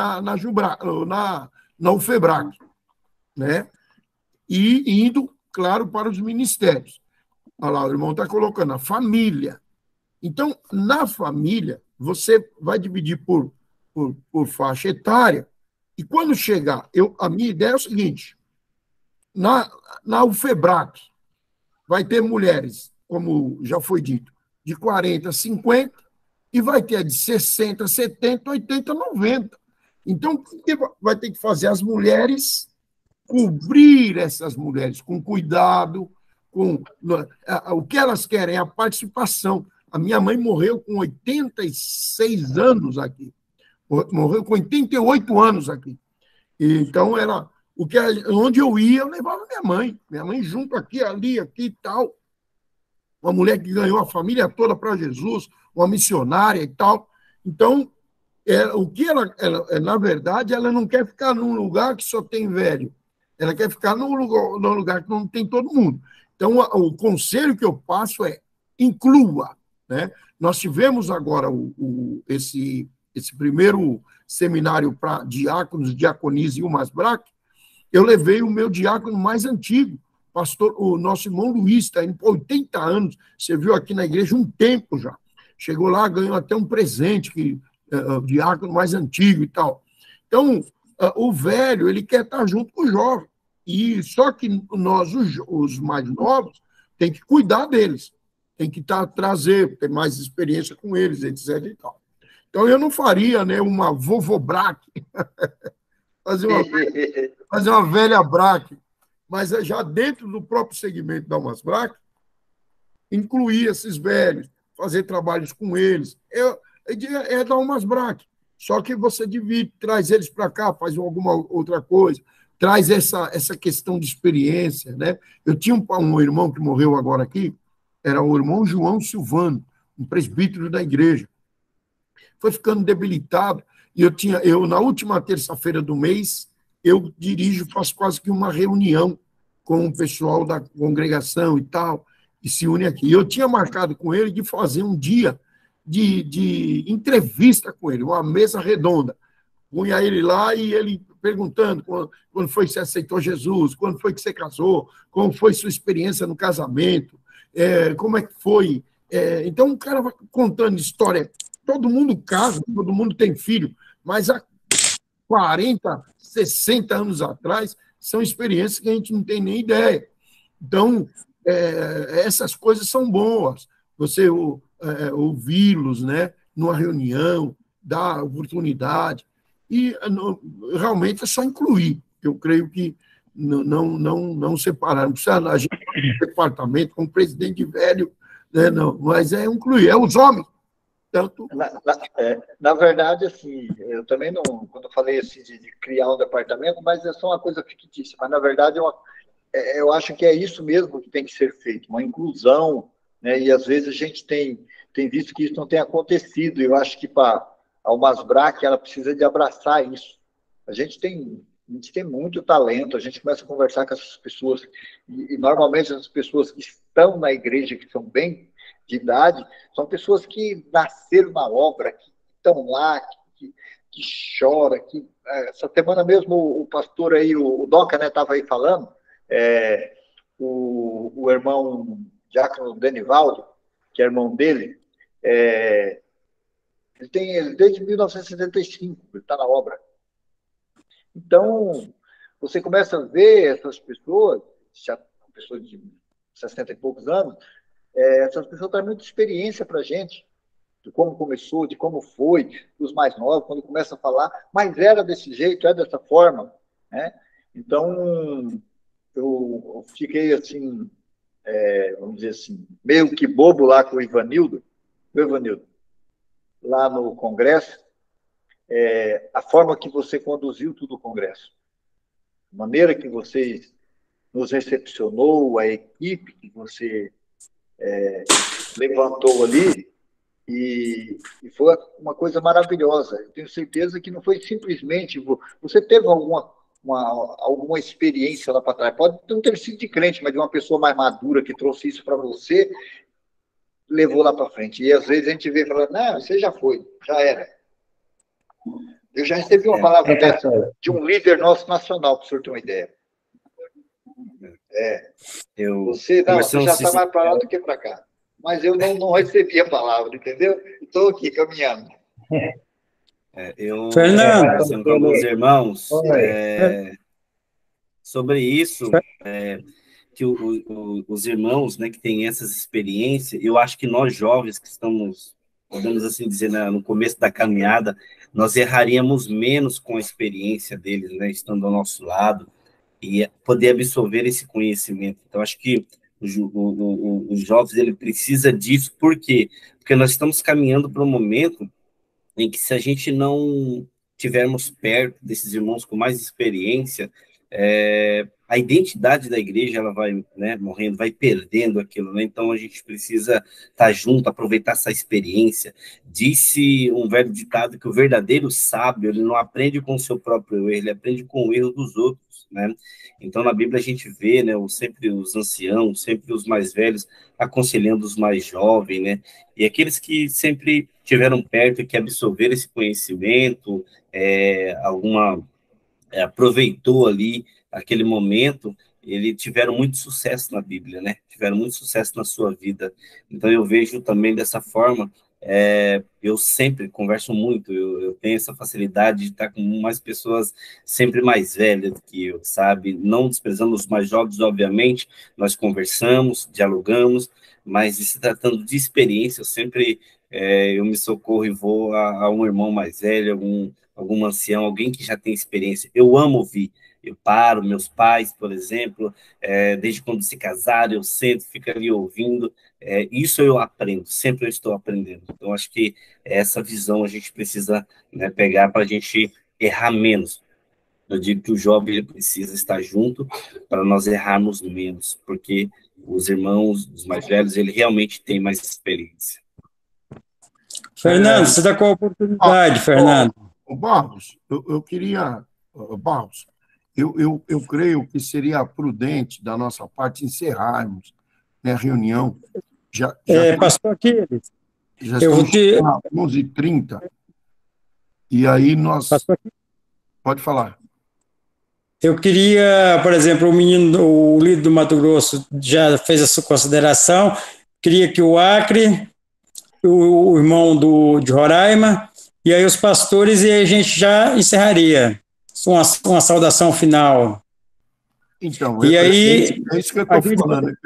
UFEBRAC, né? E indo, claro, para os ministérios. Olha lá, o irmão está colocando a família. Então, na família, você vai dividir por faixa etária, e quando chegar, a minha ideia é o seguinte, na UFEBRAC, vai ter mulheres, como já foi dito, de 40 a 50, e vai ter a de 60, 70, 80, 90. Então, o que vai ter que fazer? As mulheres cobrir essas mulheres com cuidado, o que elas querem é a participação. A minha mãe morreu com 86 anos aqui, morreu com 88 anos aqui. Então, onde eu ia, eu levava minha mãe junto aqui, ali, aqui e tal. Uma mulher que ganhou a família toda para Jesus, uma missionária e tal. Então, o que na verdade, ela não quer ficar num lugar que só tem velho. Ela quer ficar num lugar que não tem todo mundo. Então, o conselho que eu passo é inclua, né? Nós tivemos agora esse primeiro seminário para diáconos, diaconis e UMASBRAC. Eu levei o meu diácono mais antigo, o nosso irmão Luiz, está indo por 80 anos, você viu aqui na igreja um tempo já. Chegou lá, ganhou até um presente, o diácono mais antigo e tal. Então, o velho, ele quer estar junto com o jovem. E só que nós, os mais novos, tem que cuidar deles. Tem que trazer, ter mais experiência com eles, etc. E tal. Então, eu não faria, né, uma vovobrac, fazer uma velha brac, mas já dentro do próprio segmento da UMASBRAC, incluir esses velhos, fazer trabalhos com eles. É da UMASBRAC. Só que você divide, traz eles para cá, faz alguma outra coisa, traz essa questão de experiência, né? Eu tinha um irmão que morreu agora aqui, era o irmão João Silvano, um presbítero da igreja. Foi ficando debilitado, e eu na última terça-feira do mês, eu faço quase que uma reunião com o pessoal da congregação e tal, e se une aqui. E eu tinha marcado com ele de fazer um dia de entrevista com ele, uma mesa redonda. Punha ele lá e ele perguntando quando foi que você aceitou Jesus, quando foi que você casou, como foi sua experiência no casamento, como é que foi. Então, o cara vai contando história. Todo mundo casa, todo mundo tem filho, mas há 40, 60 anos atrás, são experiências que a gente não tem nem ideia. Então, essas coisas são boas. Você ouvi-los, né, numa reunião, dar oportunidade, e realmente é só incluir. Eu creio que não separar, não precisa a gente departamento com presidente velho, né, não, mas é incluir, é os homens. Tanto... Na verdade, assim, eu também não, quando eu falei assim, de criar um departamento, mas é só uma coisa fictícia, mas na verdade eu acho que é isso mesmo que tem que ser feito, uma inclusão, né, e às vezes a gente tem visto que isso não tem acontecido, e eu acho que para a UMASBRAC ela precisa de abraçar isso. A gente tem muito talento, a gente começa a conversar com essas pessoas, e normalmente as pessoas que estão na igreja, que são bem de idade, são pessoas que nasceram na obra, que estão lá, que choram. Essa semana mesmo o pastor aí, o Doca, né, estava aí falando, o irmão Diácono Denivaldo, que é irmão dele, ele desde 1975, ele está na obra. Então, você começa a ver essas pessoas, já pessoas de 60 e poucos anos, essas pessoas trazem muita experiência para a gente, de como começou, de como foi, os mais novos, quando começam a falar, mas era desse jeito, dessa forma, né? Então, eu fiquei assim, vamos dizer assim, meio que bobo lá com o Ivanildo, lá no Congresso, a forma que você conduziu tudo o Congresso, a maneira que você nos recepcionou, a equipe que você levantou ali, e foi uma coisa maravilhosa. Eu tenho certeza que não foi simplesmente... Você teve alguma alguma experiência lá para trás. Pode não ter sido de crente, mas de uma pessoa mais madura que trouxe isso para você, levou lá para frente. E às vezes a gente vê falando, não, você já foi, já era. Eu já recebi uma palavra dessa de um líder nosso nacional, para o senhor ter uma ideia. Você já está mais para lá do que para cá. Mas eu não recebi a palavra, entendeu? Estou aqui caminhando. Fernando, conversando com alguns irmãos sobre isso, que os irmãos, né, que têm essas experiências, eu acho que nós jovens que estamos, podemos assim dizer, no começo da caminhada, nós erraríamos menos com a experiência deles, né, estando ao nosso lado, e poder absorver esse conhecimento. Então, acho que os jovens, ele precisa disso. Por quê? Porque nós estamos caminhando para um momento em que, se a gente não tivermos perto desses irmãos com mais experiência, a identidade da igreja, ela vai, né, morrendo, vai perdendo aquilo, né? Então a gente precisa estar junto, aproveitar essa experiência. Disse um velho ditado que o verdadeiro sábio, ele não aprende com o seu próprio erro, ele aprende com o erro dos outros, né? Então na Bíblia a gente vê, né, sempre os anciãos, sempre os mais velhos aconselhando os mais jovens, né? E aqueles que sempre tiveram perto e que absorveram esse conhecimento, aproveitou ali aquele momento, eles tiveram muito sucesso na Bíblia, né? Tiveram muito sucesso na sua vida. Então, eu vejo também dessa forma, eu sempre converso muito, eu tenho essa facilidade de estar com umas pessoas sempre mais velhas do que eu, sabe? Não desprezando os mais jovens, obviamente, nós conversamos, dialogamos, mas se tratando de experiência, eu sempre eu me socorro e vou a um irmão mais velho, algum ancião, alguém que já tem experiência. Eu amo ouvir. Eu paro, meus pais, por exemplo, desde quando se casaram, eu sento, fico ali ouvindo. Isso eu aprendo, sempre eu estou aprendendo. Então, acho que essa visão a gente precisa, né, pegar para a gente errar menos. Eu digo que o jovem, ele precisa estar junto para nós errarmos menos, porque os irmãos, os mais velhos, ele realmente tem mais experiência. Fernando, você dá qual a oportunidade, Fernando? Barros, eu queria... Barros, eu creio que seria prudente da nossa parte encerrarmos, né, a reunião. Pastor Aquiles, já estamos às 11h30, e aí nós... Pode falar. Eu queria, por exemplo, o líder do Mato Grosso já fez a sua consideração, queria que o Acre, o irmão de Roraima, e aí os pastores, e a gente já encerraria. Uma saudação final. Então, e aí, é isso que eu estou falando.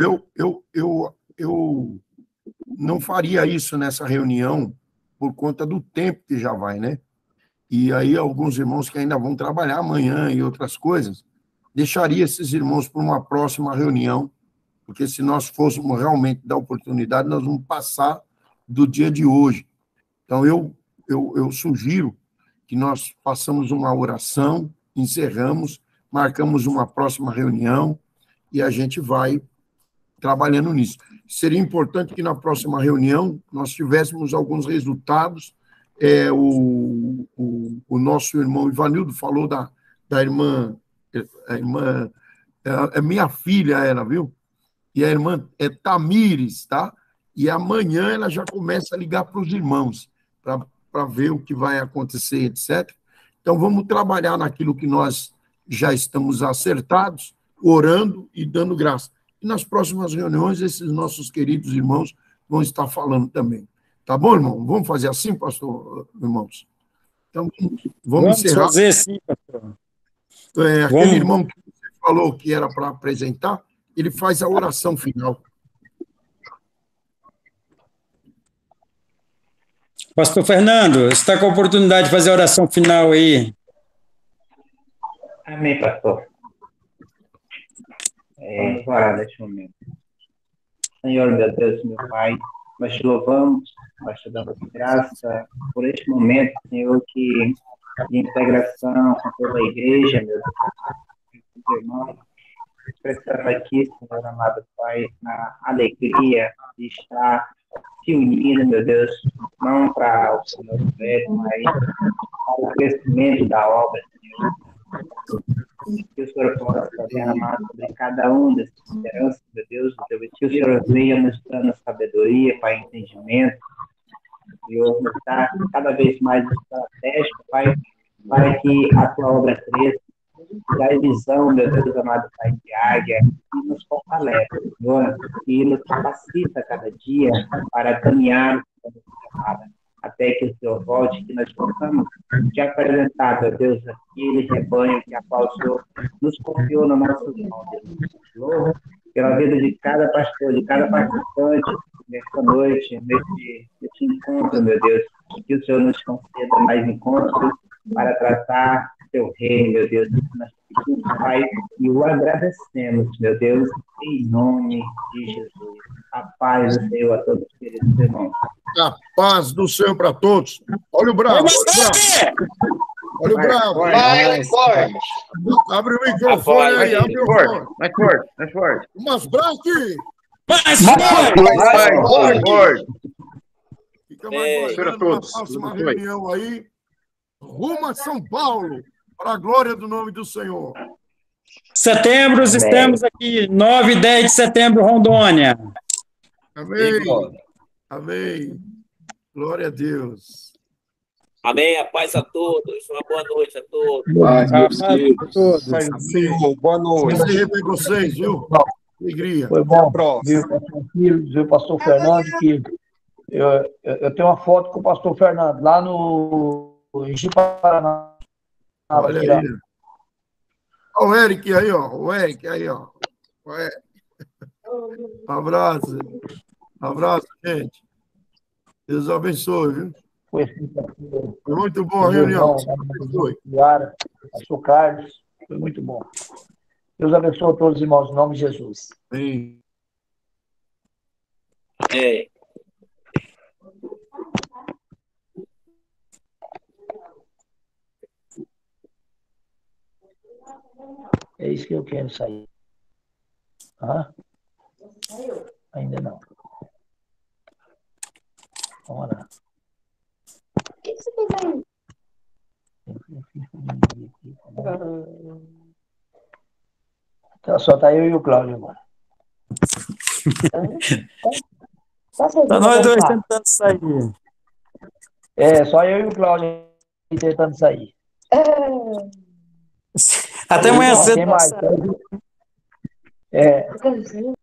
Eu não faria isso nessa reunião por conta do tempo que já vai, né? E aí alguns irmãos que ainda vão trabalhar amanhã e outras coisas, deixaria esses irmãos para uma próxima reunião, porque se nós fôssemos realmente dar oportunidade, nós vamos passar do dia de hoje. Então, eu sugiro que nós façamos uma oração, encerramos, marcamos uma próxima reunião e a gente vai trabalhando nisso. Seria importante que na próxima reunião nós tivéssemos alguns resultados. O nosso irmão Ivanildo falou da irmã, é minha filha ela, viu? E a irmã é Tamires, tá? E amanhã ela já começa a ligar para os irmãos, para ver o que vai acontecer, etc. Então, vamos trabalhar naquilo que nós já estamos acertados, orando e dando graça. E nas próximas reuniões, esses nossos queridos irmãos vão estar falando também. Tá bom, irmão? Vamos fazer assim, pastor, irmãos? Então, vamos encerrar. Fazer assim, pastor. Aquele irmão que você falou que era para apresentar, ele faz a oração final. Pastor Fernando, você está com a oportunidade de fazer a oração final aí. Amém, pastor. Vamos orar neste momento. Senhor, meu Deus, meu Pai, nós te louvamos, nós te damos graça por este momento, Senhor, de integração com toda a igreja, meu Deus, irmão. Expressando aqui, Senhor amado Pai, na alegria de estar se unindo, meu Deus, não para o Senhor velho, mas para o crescimento da obra, Senhor. que o Senhor possa derramar sobre cada um dessas esperanças, meu Deus, que o Senhor venha nos dando sabedoria, Pai, entendimento, Senhor, nos dá cada vez mais estratégico, Pai, para que a tua obra cresça, dá visão, meu Deus amado Pai de águia, e nos fortalece, Senhor, e nos capacita cada dia para caminhar até que o Senhor volte, que nós possamos te apresentar, meu Deus, aquele rebanho que a qual o Senhor nos confiou na nossa mão, Senhor, pela vida de cada pastor, de cada participante, nesta noite, neste encontro, meu Deus, que o Senhor nos conceda mais encontros para tratar teu reino, meu Deus, nós pedimos, Pai, e o agradecemos, meu Deus, em nome de Jesus. A paz do Senhor a todos os queridos irmãos. A paz do Senhor para todos. Olha o bravo, olha o bravo. Vai. Abre o microfone aí, abre o microfone. Mais forte. Mas Braque! Mais forte. Fica mais aguardando na próxima reunião aí. Rumo a São Paulo, para a glória do nome do Senhor. Setembro, estamos aqui, 9 e 10 de setembro, Rondônia. Amém. Glória a Deus. Amém. A paz a todos. Uma boa noite a todos. Paz a todos. Boa noite. Prazer vocês, viu? Alegria. Foi bom, viu, o pastor Fernando, que eu tenho uma foto com o pastor Fernando, lá no Paraná. Olha aí. Olha o Eric aí, ó. O Eric aí, ó. Abraço, gente. Deus abençoe, viu? Foi muito boa a reunião. Pastor Carlos, foi muito bom. Deus abençoe a todos os irmãos, em nome de Jesus. Amém. É isso que eu quero sair. Ainda não. Vamos lá. O que você fez aí? Então, só tá eu e o Cláudio agora. Tá nós dois tentando sair. Só eu e o Cláudio tentando sair. Até amanhã cedo. Tem mais.